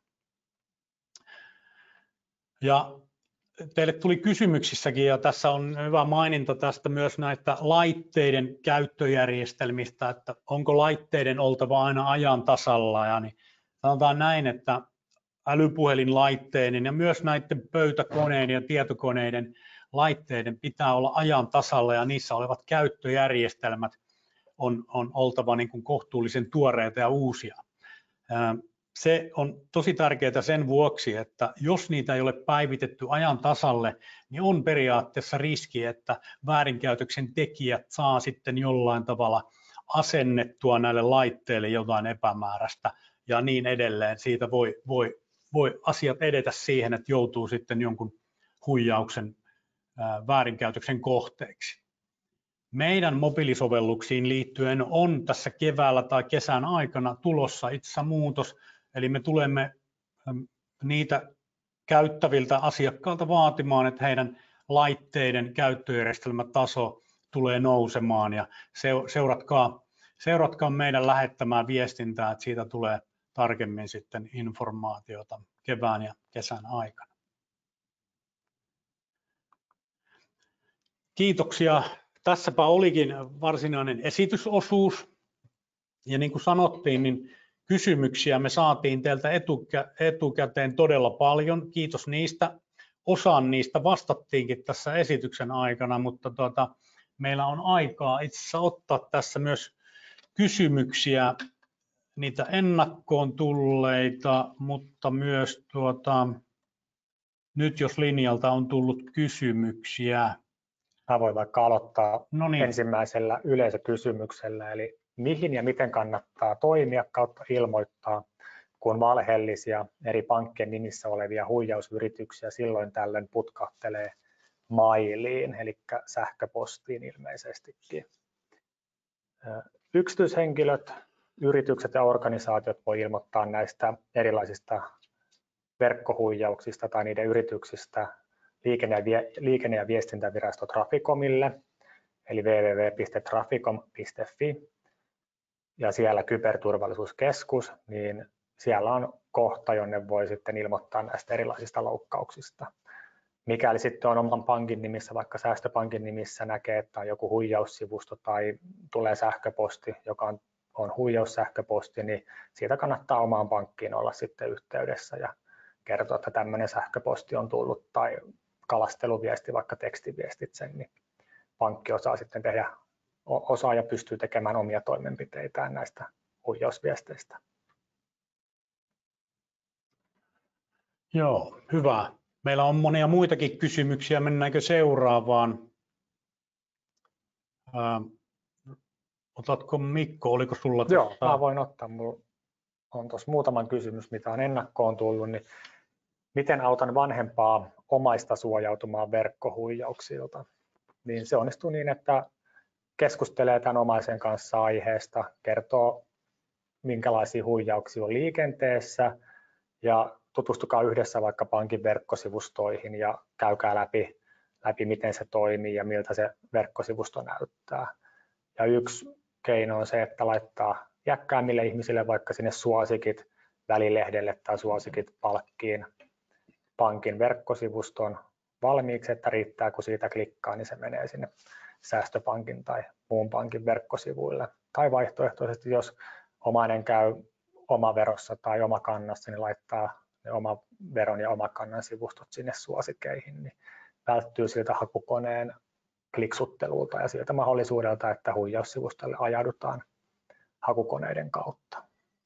Ja teille tuli kysymyksissäkin, ja tässä on hyvä maininta tästä myös näitä laitteiden käyttöjärjestelmistä, että onko laitteiden oltava aina ajan tasalla, ja niin sanotaan näin, että älypuhelinlaitteiden ja myös näiden pöytäkoneiden ja tietokoneiden laitteiden pitää olla ajan tasalla, ja niissä olevat käyttöjärjestelmät on oltava niin kuin kohtuullisen tuoreita ja uusia. Se on tosi tärkeää sen vuoksi, että jos niitä ei ole päivitetty ajan tasalle, niin on periaatteessa riski, että väärinkäytöksen tekijät saa sitten jollain tavalla asennettua näille laitteille jotain epämääräistä ja niin edelleen. Siitä voi asiat edetä siihen, että joutuu sitten jonkun huijauksen väärinkäytöksen kohteeksi. Meidän mobiilisovelluksiin liittyen on tässä keväällä tai kesän aikana tulossa itse asiassa muutos, eli me tulemme niitä käyttäviltä asiakkailta vaatimaan, että heidän laitteiden käyttöjärjestelmätaso tulee nousemaan, ja seuratkaa meidän lähettämää viestintää, että siitä tulee tarkemmin sitten informaatiota kevään ja kesän aikana. Kiitoksia. Tässäpä olikin varsinainen esitysosuus, ja niin kuin sanottiin, niin kysymyksiä me saatiin teiltä etukäteen todella paljon. Kiitos niistä. Osaan niistä vastattiinkin tässä esityksen aikana, mutta meillä on aikaa itse asiassa ottaa tässä myös kysymyksiä, niitä ennakkoon tulleita, mutta myös nyt jos linjalta on tullut kysymyksiä. Mä voin vaikka aloittaa ensimmäisellä yleisökysymyksellä, eli mihin ja miten kannattaa toimia kautta ilmoittaa, kun valheellisia eri pankkien nimissä olevia huijausyrityksiä silloin tällöin putkahtelee mailiin, eli sähköpostiin ilmeisestikin. Yksityishenkilöt, yritykset ja organisaatiot voi ilmoittaa näistä erilaisista verkkohuijauksista tai niiden yrityksistä liikenne- ja viestintävirasto Traficomille, eli www.traficom.fi, ja siellä kyberturvallisuuskeskus, niin siellä on kohta, jonne voi sitten ilmoittaa näistä erilaisista loukkauksista. Mikäli sitten on oman pankin nimissä, vaikka säästöpankin nimissä näkee, että on joku huijaussivusto tai tulee sähköposti, joka on huijaussähköposti, niin siitä kannattaa omaan pankkiin olla sitten yhteydessä ja kertoa, että tämmöinen sähköposti on tullut tai kalasteluviesti, vaikka tekstiviestitse, niin pankki osaa sitten osaa ja pystyy tekemään omia toimenpiteitään näistä huijausviesteistä. Joo, hyvä. Meillä on monia muitakin kysymyksiä. Mennäänkö seuraavaan? Otatko Mikko, oliko sulla? Joo, mä voin ottaa. Mulla on tuossa muutaman kysymys, mitä on ennakkoon tullut. Niin miten autan vanhempaa omaista suojautumaan verkkohuijauksilta? Niin se onnistuu niin, että keskustelee tämän omaisen kanssa aiheesta, kertoo minkälaisia huijauksia on liikenteessä ja tutustukaa yhdessä vaikka pankin verkkosivustoihin ja käykää läpi miten se toimii ja miltä se verkkosivusto näyttää. Ja yksi keino on se, että laittaa iäkkäämmille ihmisille vaikka sinne suosikit välilehdelle tai suosikit palkkiin pankin verkkosivuston valmiiksi, että riittää kun siitä klikkaa, niin se menee sinne säästöpankin tai muun pankin verkkosivuille. Tai vaihtoehtoisesti, jos omainen käy omaverossa tai omakannassa, niin laittaa ne omaveron ja omakannan sivustot sinne suosikeihin, niin välttyy siltä hakukoneen kliksuttelulta ja siltä mahdollisuudelta, että huijaussivustolle ajaudutaan hakukoneiden kautta.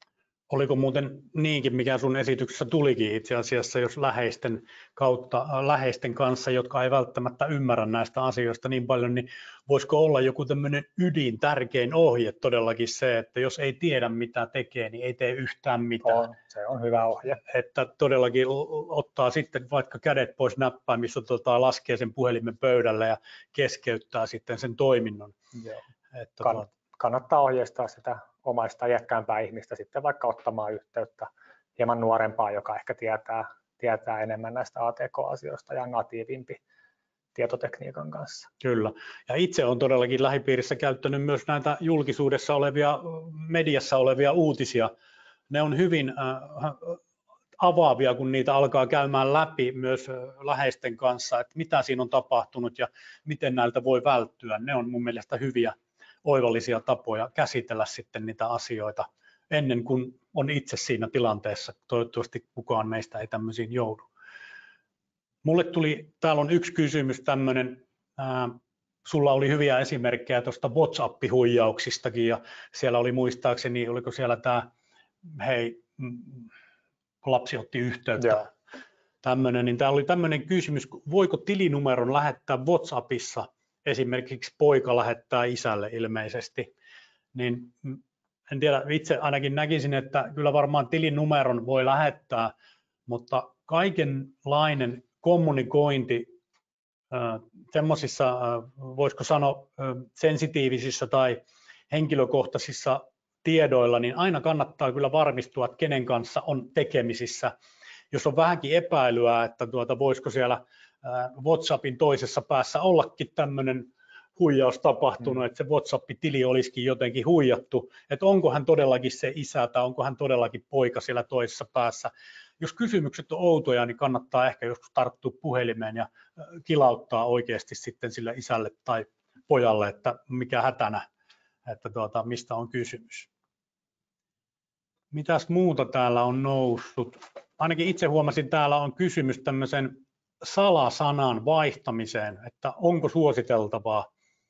Oliko muuten niinkin, mikä sun esityksessä tulikin itse asiassa, jos läheisten kanssa, jotka ei välttämättä ymmärrä näistä asioista niin paljon, niin voisiko olla joku tämmöinen tärkein ohje todellakin se, että jos ei tiedä mitä tekee, niin ei tee yhtään mitään. Se on hyvä ohje. Että todellakin ottaa sitten vaikka kädet pois näppäimistä, laskee sen puhelimen pöydälle ja keskeyttää sitten sen toiminnon. Joo. Kannattaa ohjeistaa sitä omaista iäkkäämpää ihmistä sitten vaikka ottamaan yhteyttä hieman nuorempaa, joka ehkä tietää enemmän näistä ATK-asioista ja natiivimpi tietotekniikan kanssa. Kyllä. Ja itse olen todellakin lähipiirissä käyttänyt myös näitä julkisuudessa olevia, mediassa olevia uutisia. Ne on hyvin avaavia, kun niitä alkaa käymään läpi myös läheisten kanssa, että mitä siinä on tapahtunut ja miten näiltä voi välttyä. Ne on mun mielestä hyviä oivallisia tapoja käsitellä sitten niitä asioita ennen kuin on itse siinä tilanteessa. Toivottavasti kukaan meistä ei tämmöisiin joudu. Mulle täällä on yksi kysymys tämmöinen, sulla oli hyviä esimerkkejä tuosta WhatsApp-huijauksistakin ja siellä oli muistaakseni, oliko siellä tämä, lapsi otti yhteyttä. Joo. Tämmöinen, niin täällä oli tämmöinen kysymys, voiko tilinumeron lähettää WhatsAppissa, esimerkiksi poika lähettää isälle ilmeisesti, niin en tiedä, itse ainakin näkisin, että kyllä varmaan tilinumeron voi lähettää, mutta kaikenlainen kommunikointi semmoisissa, voisiko sanoa, sensitiivisissä tai henkilökohtaisissa tiedoilla, niin aina kannattaa kyllä varmistua, että kenen kanssa on tekemisissä. Jos on vähänkin epäilyä, että voisiko siellä WhatsAppin toisessa päässä ollakin tämmöinen huijaus tapahtunut, että se WhatsApp-tili olisikin jotenkin huijattu, että onko hän todellakin se isä tai onko hän todellakin poika siellä toisessa päässä. Jos kysymykset on outoja, niin kannattaa ehkä joskus tarttua puhelimeen ja kilauttaa oikeasti sitten sille isälle tai pojalle, että mikä hätänä, että mistä on kysymys. Mitäs muuta täällä on noussut? Ainakin itse huomasin, täällä on kysymys tämmöisen salasanan vaihtamiseen, että onko suositeltavaa,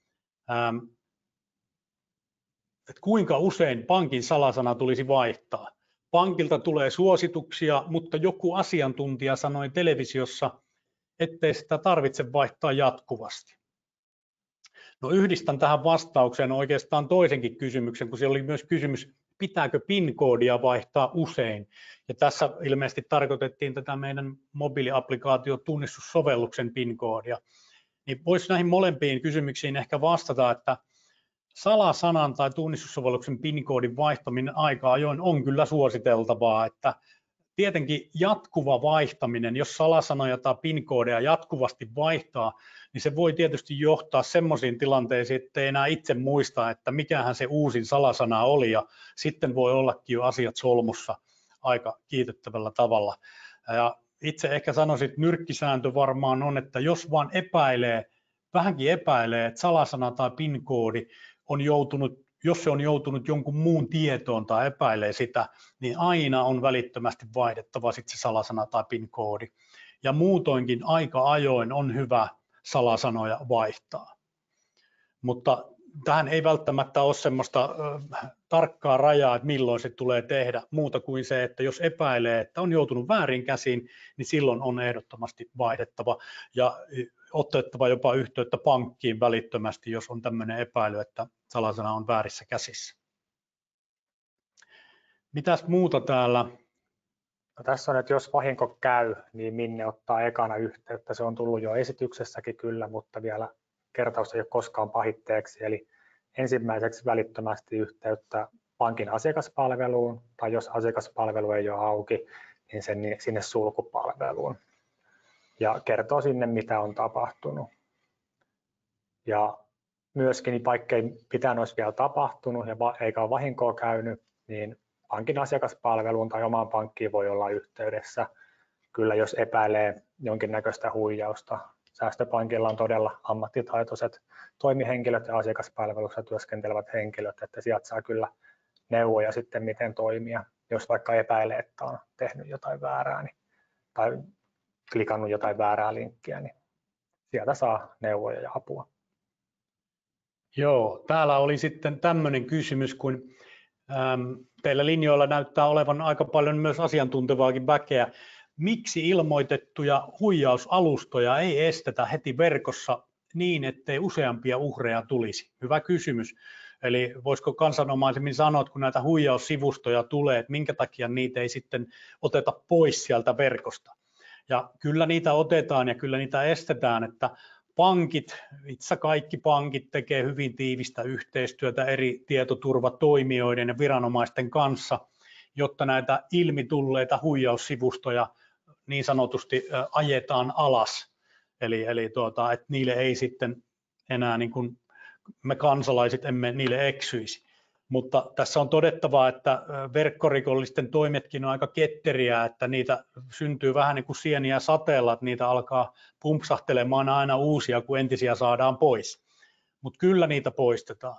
että kuinka usein pankin salasana tulisi vaihtaa. Pankilta tulee suosituksia, mutta joku asiantuntija sanoi televisiossa, ettei sitä tarvitse vaihtaa jatkuvasti. No yhdistän tähän vastaukseen oikeastaan toisenkin kysymyksen, kun siellä oli myös kysymys, pitääkö PIN-koodia vaihtaa usein. Ja tässä ilmeisesti tarkoitettiin tätä meidän mobiiliaplikaatiotunnistussovelluksen PIN-koodia. Niin voisi näihin molempiin kysymyksiin ehkä vastata, että salasanan tai tunnistussovelluksen PIN-koodin vaihtaminen aika ajoin on kyllä suositeltavaa, että tietenkin jatkuva vaihtaminen, jos salasanoja tai PIN-koodeja jatkuvasti vaihtaa, niin se voi tietysti johtaa semmoisiin tilanteisiin, että ei enää itse muista, että mikähän se uusin salasana oli, ja sitten voi ollakin jo asiat solmussa aika kiitettävällä tavalla. Ja itse ehkä sanoisin, että nyrkkisääntö varmaan on, että jos vaan vähänkin epäilee, että salasana tai PIN-koodi on joutunut, jos se on joutunut jonkun muun tietoon tai epäilee sitä, niin aina on välittömästi vaihdettava sitten se salasana tai PIN-koodi. Ja muutoinkin aika ajoin on hyvä salasanoja vaihtaa. Mutta tähän ei välttämättä ole semmoista tarkkaa rajaa, että milloin se tulee tehdä, muuta kuin se, että jos epäilee, että on joutunut väärin käsiin, niin silloin on ehdottomasti vaihdettava ja otettava jopa yhteyttä pankkiin välittömästi, jos on tämmöinen epäily, että salasana on väärissä käsissä. Mitäs muuta täällä? No tässä on, että jos vahinko käy, niin minne ottaa ekana yhteyttä. Se on tullut jo esityksessäkin kyllä, mutta vielä kertaus ei ole koskaan pahitteeksi. Eli ensimmäiseksi välittömästi yhteyttä pankin asiakaspalveluun, tai jos asiakaspalvelu ei ole auki, niin sinne sulkupalveluun. Ja kertoo sinne, mitä on tapahtunut. Ja myöskin, vaikka ei mitään olisi vielä tapahtunut ja eikä ole vahinkoa käynyt, niin pankin asiakaspalveluun tai omaan pankkiin voi olla yhteydessä. Kyllä, jos epäilee jonkinnäköistä huijausta. Säästöpankilla on todella ammattitaitoiset toimihenkilöt ja asiakaspalvelussa työskentelevät henkilöt, että sieltä saa kyllä neuvoja sitten, miten toimia, jos vaikka epäilee, että on tehnyt jotain väärää tai klikannut jotain väärää linkkiä, niin sieltä saa neuvoja ja apua. Joo, täällä oli sitten tämmöinen kysymys, kun Teillä linjoilla näyttää olevan aika paljon myös asiantuntevaakin väkeä. Miksi ilmoitettuja huijausalustoja ei estetä heti verkossa niin, ettei useampia uhreja tulisi? Hyvä kysymys. Eli voisiko kansanomaisemmin sanoa, että kun näitä huijaussivustoja tulee, että minkä takia niitä ei sitten oteta pois sieltä verkosta? Ja kyllä niitä otetaan ja kyllä niitä estetään, että pankit, itse kaikki pankit tekee hyvin tiivistä yhteistyötä eri tietoturvatoimijoiden ja viranomaisten kanssa, jotta näitä ilmitulleita huijaussivustoja niin sanotusti ajetaan alas. Eli että niille ei sitten enää niin kuin me kansalaiset emme niille eksyisi. Mutta tässä on todettava, että verkkorikollisten toimetkin on aika ketteriä, että niitä syntyy vähän niin kuin sieniä sateella, että niitä alkaa pumpsahtelemaan aina uusia, kun entisiä saadaan pois. Mutta kyllä niitä poistetaan.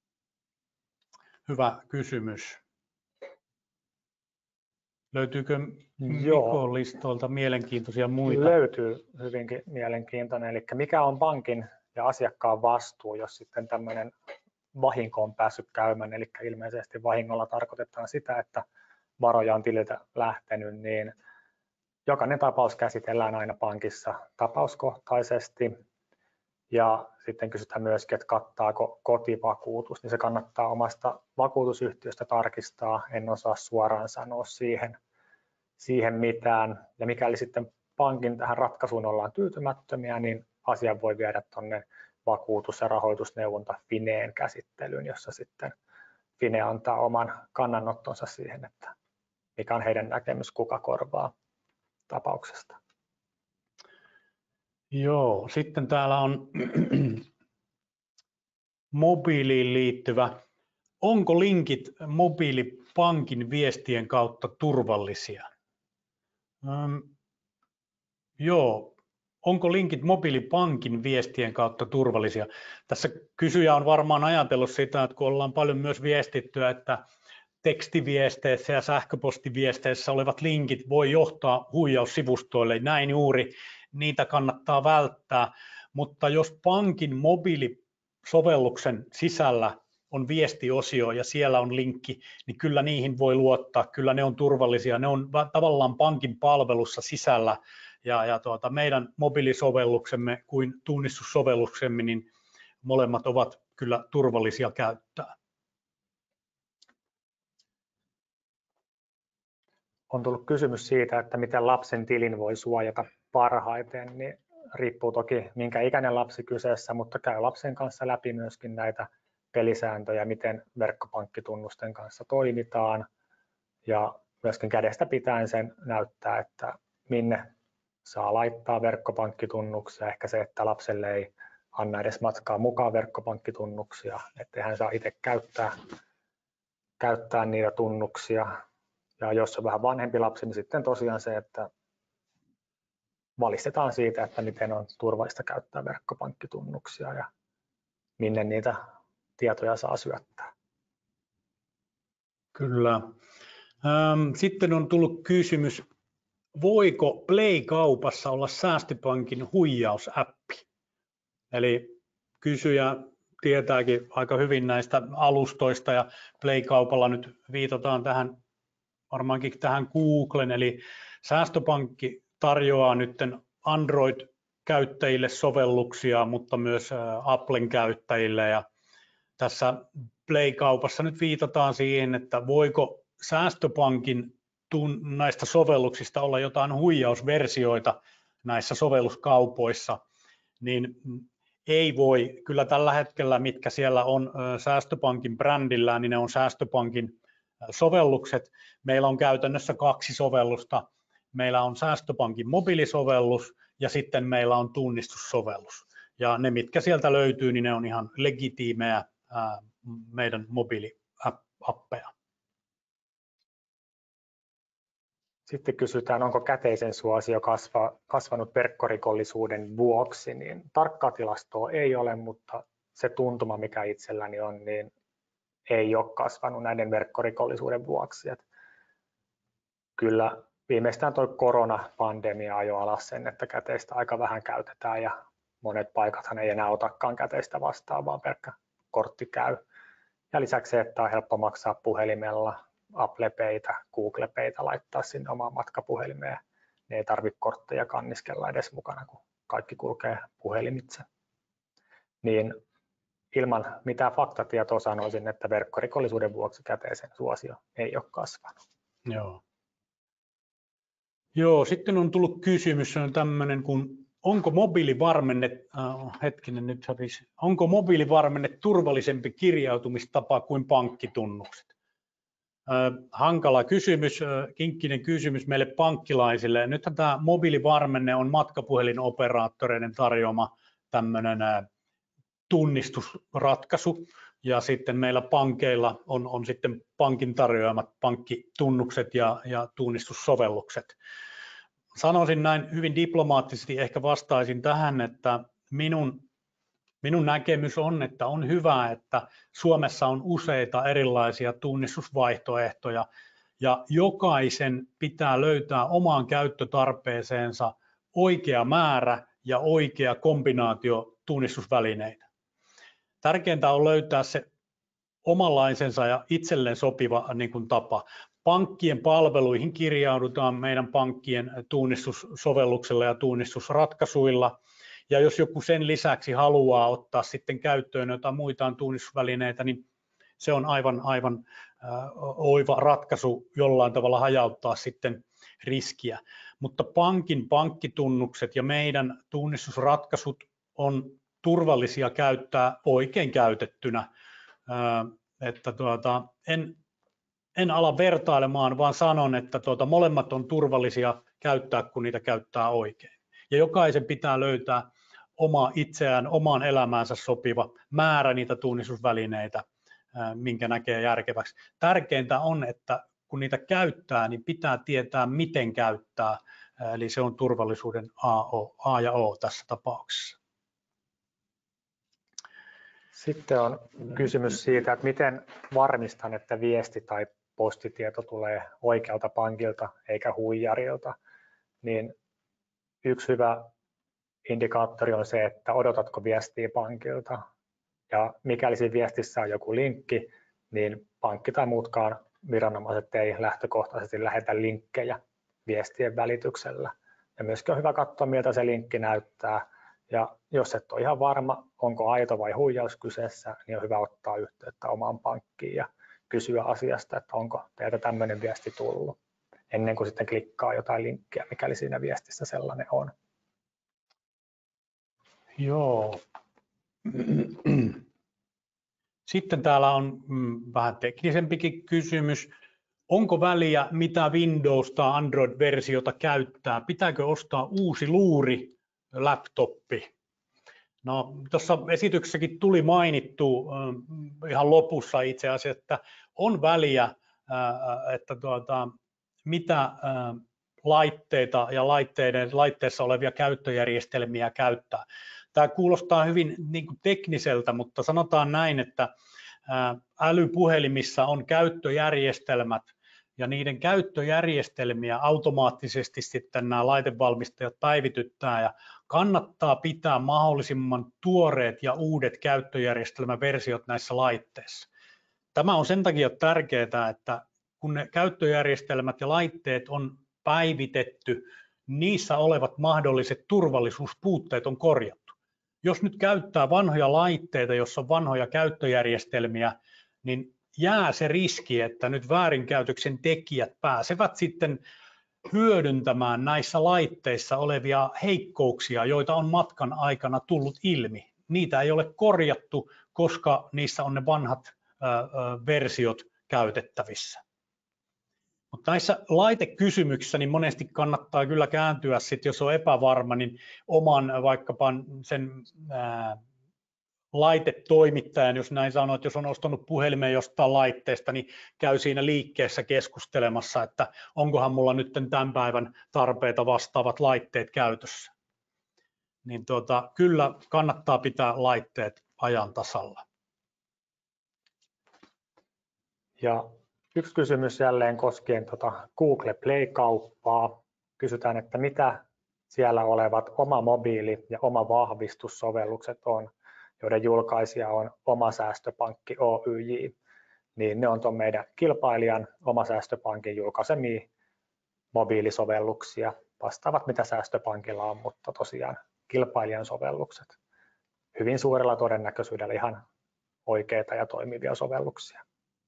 Hyvä kysymys. Löytyykö Mikon listoilta mielenkiintoisia muita? Löytyy hyvinkin mielenkiintoinen. Eli mikä on pankin ja asiakkaan vastuu, jos sitten tämmöinen vahinko on päässyt käymään, eli ilmeisesti vahingolla tarkoitetaan sitä, että varoja on tililtä lähtenyt, niin jokainen tapaus käsitellään aina pankissa tapauskohtaisesti ja sitten kysytään myöskin, että kattaako kotivakuutus, niin se kannattaa omasta vakuutusyhtiöstä tarkistaa, en osaa suoraan sanoa siihen mitään, ja mikäli sitten pankin tähän ratkaisuun ollaan tyytymättömiä, niin asian voi viedä tuonne vakuutus- ja rahoitusneuvonta Fineen käsittelyyn, jossa sitten Fine antaa oman kannanottonsa siihen, että mikä on heidän näkemys, kuka korvaa tapauksesta. Joo, sitten täällä on mobiiliin liittyvä. Onko linkit mobiilipankin viestien kautta turvallisia? Joo. Onko linkit mobiilipankin viestien kautta turvallisia? Tässä kysyjä on varmaan ajatellut sitä, että kun ollaan paljon myös viestittyä, että tekstiviesteissä ja sähköpostiviesteissä olevat linkit voi johtaa huijaussivustoille. Näin juuri, niitä kannattaa välttää. Mutta jos pankin mobiilisovelluksen sisällä on viestiosio ja siellä on linkki, niin kyllä niihin voi luottaa. Kyllä ne on turvallisia. Ne on tavallaan pankin palvelussa sisällä. Ja meidän mobiilisovelluksemme kuin tunnistussovelluksemme, niin molemmat ovat kyllä turvallisia käyttää. On tullut kysymys siitä, että miten lapsen tilin voi suojata parhaiten, niin riippuu toki minkä ikäinen lapsi kyseessä, mutta käy lapsen kanssa läpi myöskin näitä pelisääntöjä, miten verkkopankkitunnusten kanssa toimitaan ja myöskin kädestä pitäen sen näyttää, että minne saa laittaa verkkopankkitunnuksia, ehkä se, että lapselle ei anna edes matkaa mukaan verkkopankkitunnuksia, ettei hän saa itse käyttää niitä tunnuksia. Ja jos on vähän vanhempi lapsi, niin sitten tosiaan se, että valistetaan siitä, että miten on turvallista käyttää verkkopankkitunnuksia ja minne niitä tietoja saa syöttää. Kyllä. Sitten on tullut kysymys, voiko Play-kaupassa olla säästöpankin huijausäppi? Eli kysyjä tietääkin aika hyvin näistä alustoista ja Play-kaupalla nyt viitataan tähän varmaankin tähän Googlen, eli säästöpankki tarjoaa nyt Android-käyttäjille sovelluksia, mutta myös Applen käyttäjille. Ja tässä Play-kaupassa nyt viitataan siihen, että voiko säästöpankin näistä sovelluksista olla jotain huijausversioita näissä sovelluskaupoissa, niin ei voi. Kyllä tällä hetkellä, mitkä siellä on säästöpankin brändillä, niin ne on säästöpankin sovellukset. Meillä on käytännössä 2 sovellusta. Meillä on säästöpankin mobiilisovellus ja sitten meillä on tunnistussovellus. Ja ne, mitkä sieltä löytyy, niin ne on ihan legitiimejä meidän mobiiliappeja. Sitten kysytään, onko käteisen suosio kasvanut verkkorikollisuuden vuoksi, niin tarkkaa tilastoa ei ole, mutta se tuntuma, mikä itselläni on, niin ei ole kasvanut näiden verkkorikollisuuden vuoksi. Et kyllä viimeistään tuo koronapandemia ajoi alas sen, että käteistä aika vähän käytetään ja monet paikathan ei enää otakaan käteistä vastaan, vaan pelkkä kortti käy. Ja lisäksi se, että on helppo maksaa puhelimella, Apple Paytä, Google Paytä laittaa sinne omaan matkapuhelimeen. Ne ei tarvitse kortteja kanniskella edes mukana, kun kaikki kulkee puhelimitse. Niin ilman mitään faktatietoa sanoisin, että verkkorikollisuuden vuoksi käteisen suosio ei ole kasvanut. Joo, sitten on tullut kysymys, on tämmöinen, onko mobiilivarmenne turvallisempi kirjautumistapa kuin pankkitunnukset? Hankala kysymys, kinkkinen kysymys meille pankkilaisille. Nythän tämä mobiilivarmenne on matkapuhelinoperaattoreiden tarjoama tämmöinen tunnistusratkaisu, ja sitten meillä pankeilla on sitten pankin tarjoamat pankkitunnukset ja tunnistussovellukset. Sanoisin näin hyvin diplomaattisesti, ehkä vastaisin tähän, että minun näkemys on, että on hyvä, että Suomessa on useita erilaisia tunnistusvaihtoehtoja, ja jokaisen pitää löytää omaan käyttötarpeeseensa oikea määrä ja oikea kombinaatio tunnistusvälineitä. Tärkeintä on löytää se omanlaisensa ja itselleen sopiva tapa. Pankkien palveluihin kirjaudutaan meidän pankkien tunnistussovelluksella ja tunnistusratkaisuilla. Ja jos joku sen lisäksi haluaa ottaa sitten käyttöön jotain muita tunnistusvälineitä, niin se on aivan oiva ratkaisu jollain tavalla hajauttaa sitten riskiä. Mutta pankin pankkitunnukset ja meidän tunnistusratkaisut on turvallisia käyttää oikein käytettynä. Että en ala vertailemaan, vaan sanon, että molemmat on turvallisia käyttää, kun niitä käyttää oikein. Ja jokaisen pitää löytää omaan elämäänsä sopiva määrä niitä tunnistusvälineitä, minkä näkee järkeväksi. Tärkeintä on, että kun niitä käyttää, niin pitää tietää, miten käyttää. Eli se on turvallisuuden A ja O tässä tapauksessa. Sitten on kysymys siitä, että miten varmistan, että viesti tai postitieto tulee oikealta pankilta eikä huijarilta. Niin yksi hyvä indikaattori on se, että odotatko viestiä pankilta. Ja mikäli siinä viestissä on joku linkki, niin pankki tai muutkaan viranomaiset ei lähtökohtaisesti lähetä linkkejä viestien välityksellä. Ja myöskin on hyvä katsoa, miltä se linkki näyttää. Ja jos et ole ihan varma, onko aito vai huijaus kyseessä, niin on hyvä ottaa yhteyttä omaan pankkiin ja kysyä asiasta, että onko teiltä tämmöinen viesti tullut, ennen kuin sitten klikkaa jotain linkkiä, mikäli siinä viestissä sellainen on. Joo. Sitten täällä on vähän teknisempikin kysymys. Onko väliä, mitä Windows- tai Android-versiota käyttää? Pitääkö ostaa uusi luuri laptoppi? No, tuossa esityksessäkin tuli mainittu ihan lopussa itse asiassa, että on väliä, että mitä laitteita ja laitteessa olevia käyttöjärjestelmiä käyttää. Tämä kuulostaa hyvin tekniseltä, mutta sanotaan näin, että älypuhelimissa on käyttöjärjestelmät, ja niiden käyttöjärjestelmiä automaattisesti sitten nämä laitevalmistajat päivityttää, ja kannattaa pitää mahdollisimman tuoreet ja uudet käyttöjärjestelmäversiot näissä laitteissa. Tämä on sen takia tärkeää, että kun ne käyttöjärjestelmät ja laitteet on päivitetty, niissä olevat mahdolliset turvallisuuspuutteet on korjattu. Jos nyt käyttää vanhoja laitteita, jossa on vanhoja käyttöjärjestelmiä, niin jää se riski, että nyt väärinkäytöksen tekijät pääsevät sitten hyödyntämään näissä laitteissa olevia heikkouksia, joita on matkan aikana tullut ilmi. Niitä ei ole korjattu, koska niissä on ne vanhat versiot käytettävissä. Mutta näissä laitekysymyksissä niin monesti kannattaa kyllä kääntyä, jos on epävarma, niin oman vaikkapa sen laitetoimittajan, jos näin sanoo, että jos on ostanut puhelimen jostain laitteesta, niin käy siinä liikkeessä keskustelemassa, että onkohan mulla nyt tämän päivän tarpeita vastaavat laitteet käytössä. Niin kyllä kannattaa pitää laitteet ajan tasalla. Ja yksi kysymys jälleen koskien Google Play-kauppaa. Kysytään, että mitä siellä olevat oma mobiili- ja oma vahvistussovellukset on. joiden julkaisija on Oma Säästöpankki Oyj, niin ne on tuon meidän kilpailijan Oma Säästöpankin julkaisemia mobiilisovelluksia, vastaavat mitä Säästöpankilla on, mutta tosiaan kilpailijan sovellukset. Hyvin suurella todennäköisyydellä ihan oikeita ja toimivia sovelluksia.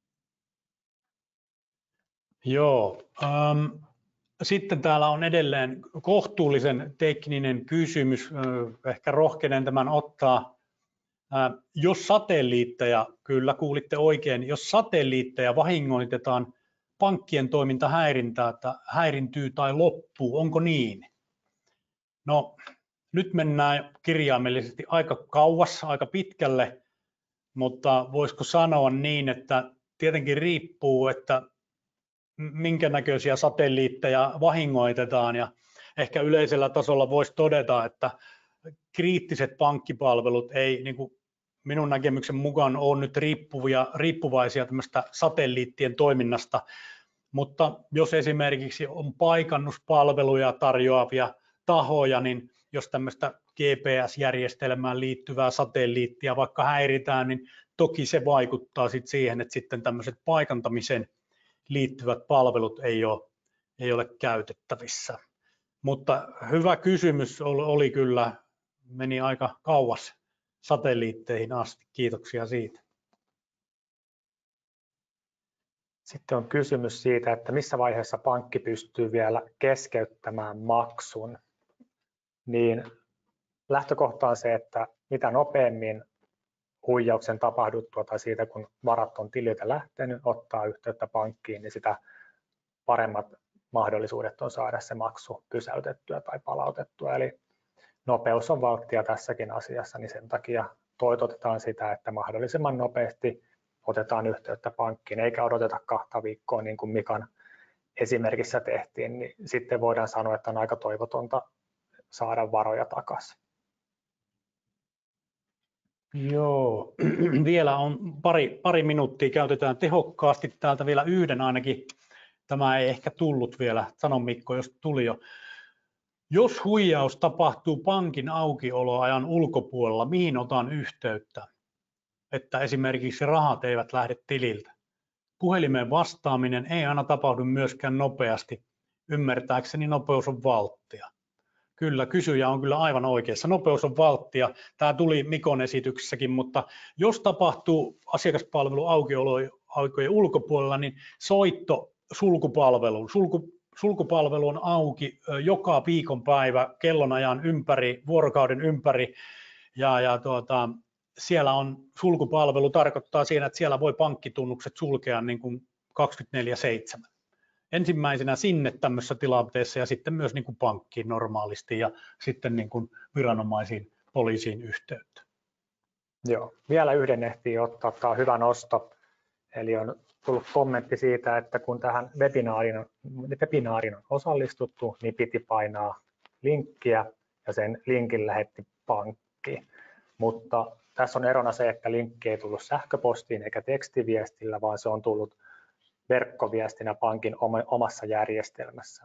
Joo. Sitten täällä on edelleen kohtuullisen tekninen kysymys. Ehkä rohkenen tämän ottaa. Jos satelliitteja, kyllä kuulitte oikein, jos satelliitteja vahingoitetaan, pankkien toiminta häirintyy tai loppuu, onko niin? No, nyt mennään kirjaimellisesti aika kauas, aika pitkälle, mutta voisiko sanoa niin, että tietenkin riippuu, että minkä näköisiä satelliitteja vahingoitetaan, ja ehkä yleisellä tasolla voisi todeta, että kriittiset pankkipalvelut ei niin kuin minun näkemyksen mukaan ole nyt riippuvaisia tämmöistä satelliittien toiminnasta, mutta jos esimerkiksi on paikannuspalveluja tarjoavia tahoja, niin jos tämmöistä GPS-järjestelmään liittyvää satelliittia vaikka häiritään, niin toki se vaikuttaa sitten siihen, että sitten tämmöiset paikantamiseen liittyvät palvelut ei ole käytettävissä. Mutta hyvä kysymys oli kyllä, meni aika kauas satelliitteihin asti. Kiitoksia siitä. Sitten on kysymys siitä, että missä vaiheessa pankki pystyy vielä keskeyttämään maksun. Niin lähtökohta on se, että mitä nopeammin huijauksen tapahduttua tai siitä, kun varat on tililtä lähtenyt, ottaa yhteyttä pankkiin, niin sitä paremmat mahdollisuudet on saada se maksu pysäytettyä tai palautettua. Eli nopeus on valttia tässäkin asiassa, niin sen takia toitotetaan sitä, että mahdollisimman nopeasti otetaan yhteyttä pankkiin, eikä odoteta 2 viikkoa niin kuin Mikan esimerkissä tehtiin, niin sitten voidaan sanoa, että on aika toivotonta saada varoja takaisin. Joo, vielä on pari minuuttia, käytetään tehokkaasti. Täältä vielä yhden ainakin. Tämä ei ehkä tullut vielä, sano Mikko, jos tuli jo. Jos huijaus tapahtuu pankin aukioloajan ulkopuolella, mihin otan yhteyttä, että esimerkiksi rahat eivät lähde tililtä? Puhelimeen vastaaminen ei aina tapahdu myöskään nopeasti. Ymmärtääkseni nopeus on valttia. Kyllä, kysyjä on kyllä aivan oikeassa. Nopeus on valttia. Tämä tuli Mikon esityksessäkin, mutta jos tapahtuu asiakaspalvelu aukioloaikojen ulkopuolella, niin soitto sulkupalveluun. Sulkupalvelu on auki joka viikonpäivä kellonajan ympäri, vuorokauden ympäri, ja siellä on sulkupalvelu, tarkoittaa siinä, että siellä voi pankkitunnukset sulkea niin kuin 24/7. Ensimmäisenä sinne tämmöisessä tilanteessa ja sitten myös niin kuin pankkiin normaalisti ja sitten niin kuin viranomaisiin, poliisiin yhteyttä. Joo, vielä yhden ehtii ottaa, tämä on hyvä nosto. Eli on tullut kommentti siitä, että kun tähän webinaariin on osallistuttu, niin piti painaa linkkiä ja sen linkin lähetti pankki. Mutta tässä on erona se, että linkki ei tullut sähköpostiin eikä tekstiviestillä, vaan se on tullut verkkoviestinä pankin omassa järjestelmässä.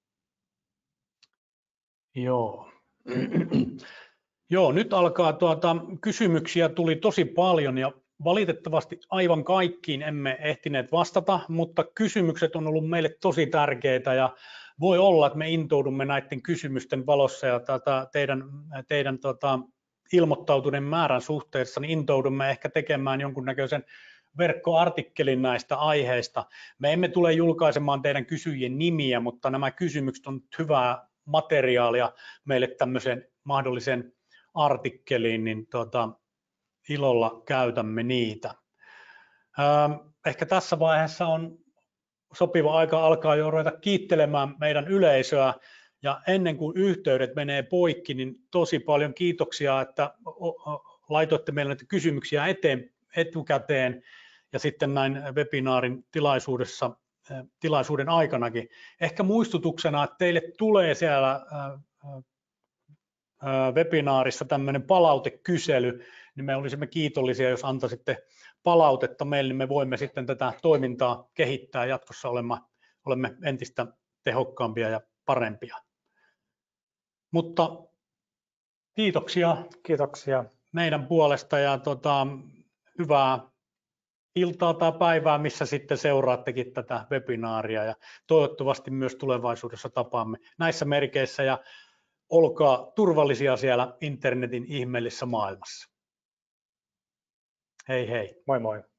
Joo. Joo, nyt alkaa kysymyksiä tuli tosi paljon ja valitettavasti aivan kaikkiin emme ehtineet vastata, mutta kysymykset on ollut meille tosi tärkeitä ja voi olla, että me intoudumme näiden kysymysten valossa ja teidän ilmoittautuneen määrän suhteessa, niin intoudumme ehkä tekemään jonkunnäköisen verkkoartikkelin näistä aiheista. Me emme tule julkaisemaan teidän kysyjien nimiä, mutta nämä kysymykset on hyvää materiaalia meille tämmöisen mahdollisen artikkeliin, niin ilolla käytämme niitä. Ehkä tässä vaiheessa on sopiva aika alkaa jo ruveta kiittelemään meidän yleisöä, ja ennen kuin yhteydet menee poikki, niin tosi paljon kiitoksia, että laitoitte meille näitä kysymyksiä etukäteen ja sitten näin webinaarin tilaisuuden aikanakin. Ehkä muistutuksena, että teille tulee siellä webinaarissa tämmöinen palautekysely, niin me olisimme kiitollisia, jos antaisitte palautetta meille, niin me voimme sitten tätä toimintaa kehittää jatkossa, olemme entistä tehokkaampia ja parempia. Mutta kiitoksia. Kiitoksia. meidän puolesta ja hyvää iltaa tai päivää, missä sitten seuraattekin tätä webinaaria ja toivottavasti myös tulevaisuudessa tapaamme näissä merkeissä ja olkaa turvallisia siellä internetin ihmeellisessä maailmassa. Hei hei. Moi moi.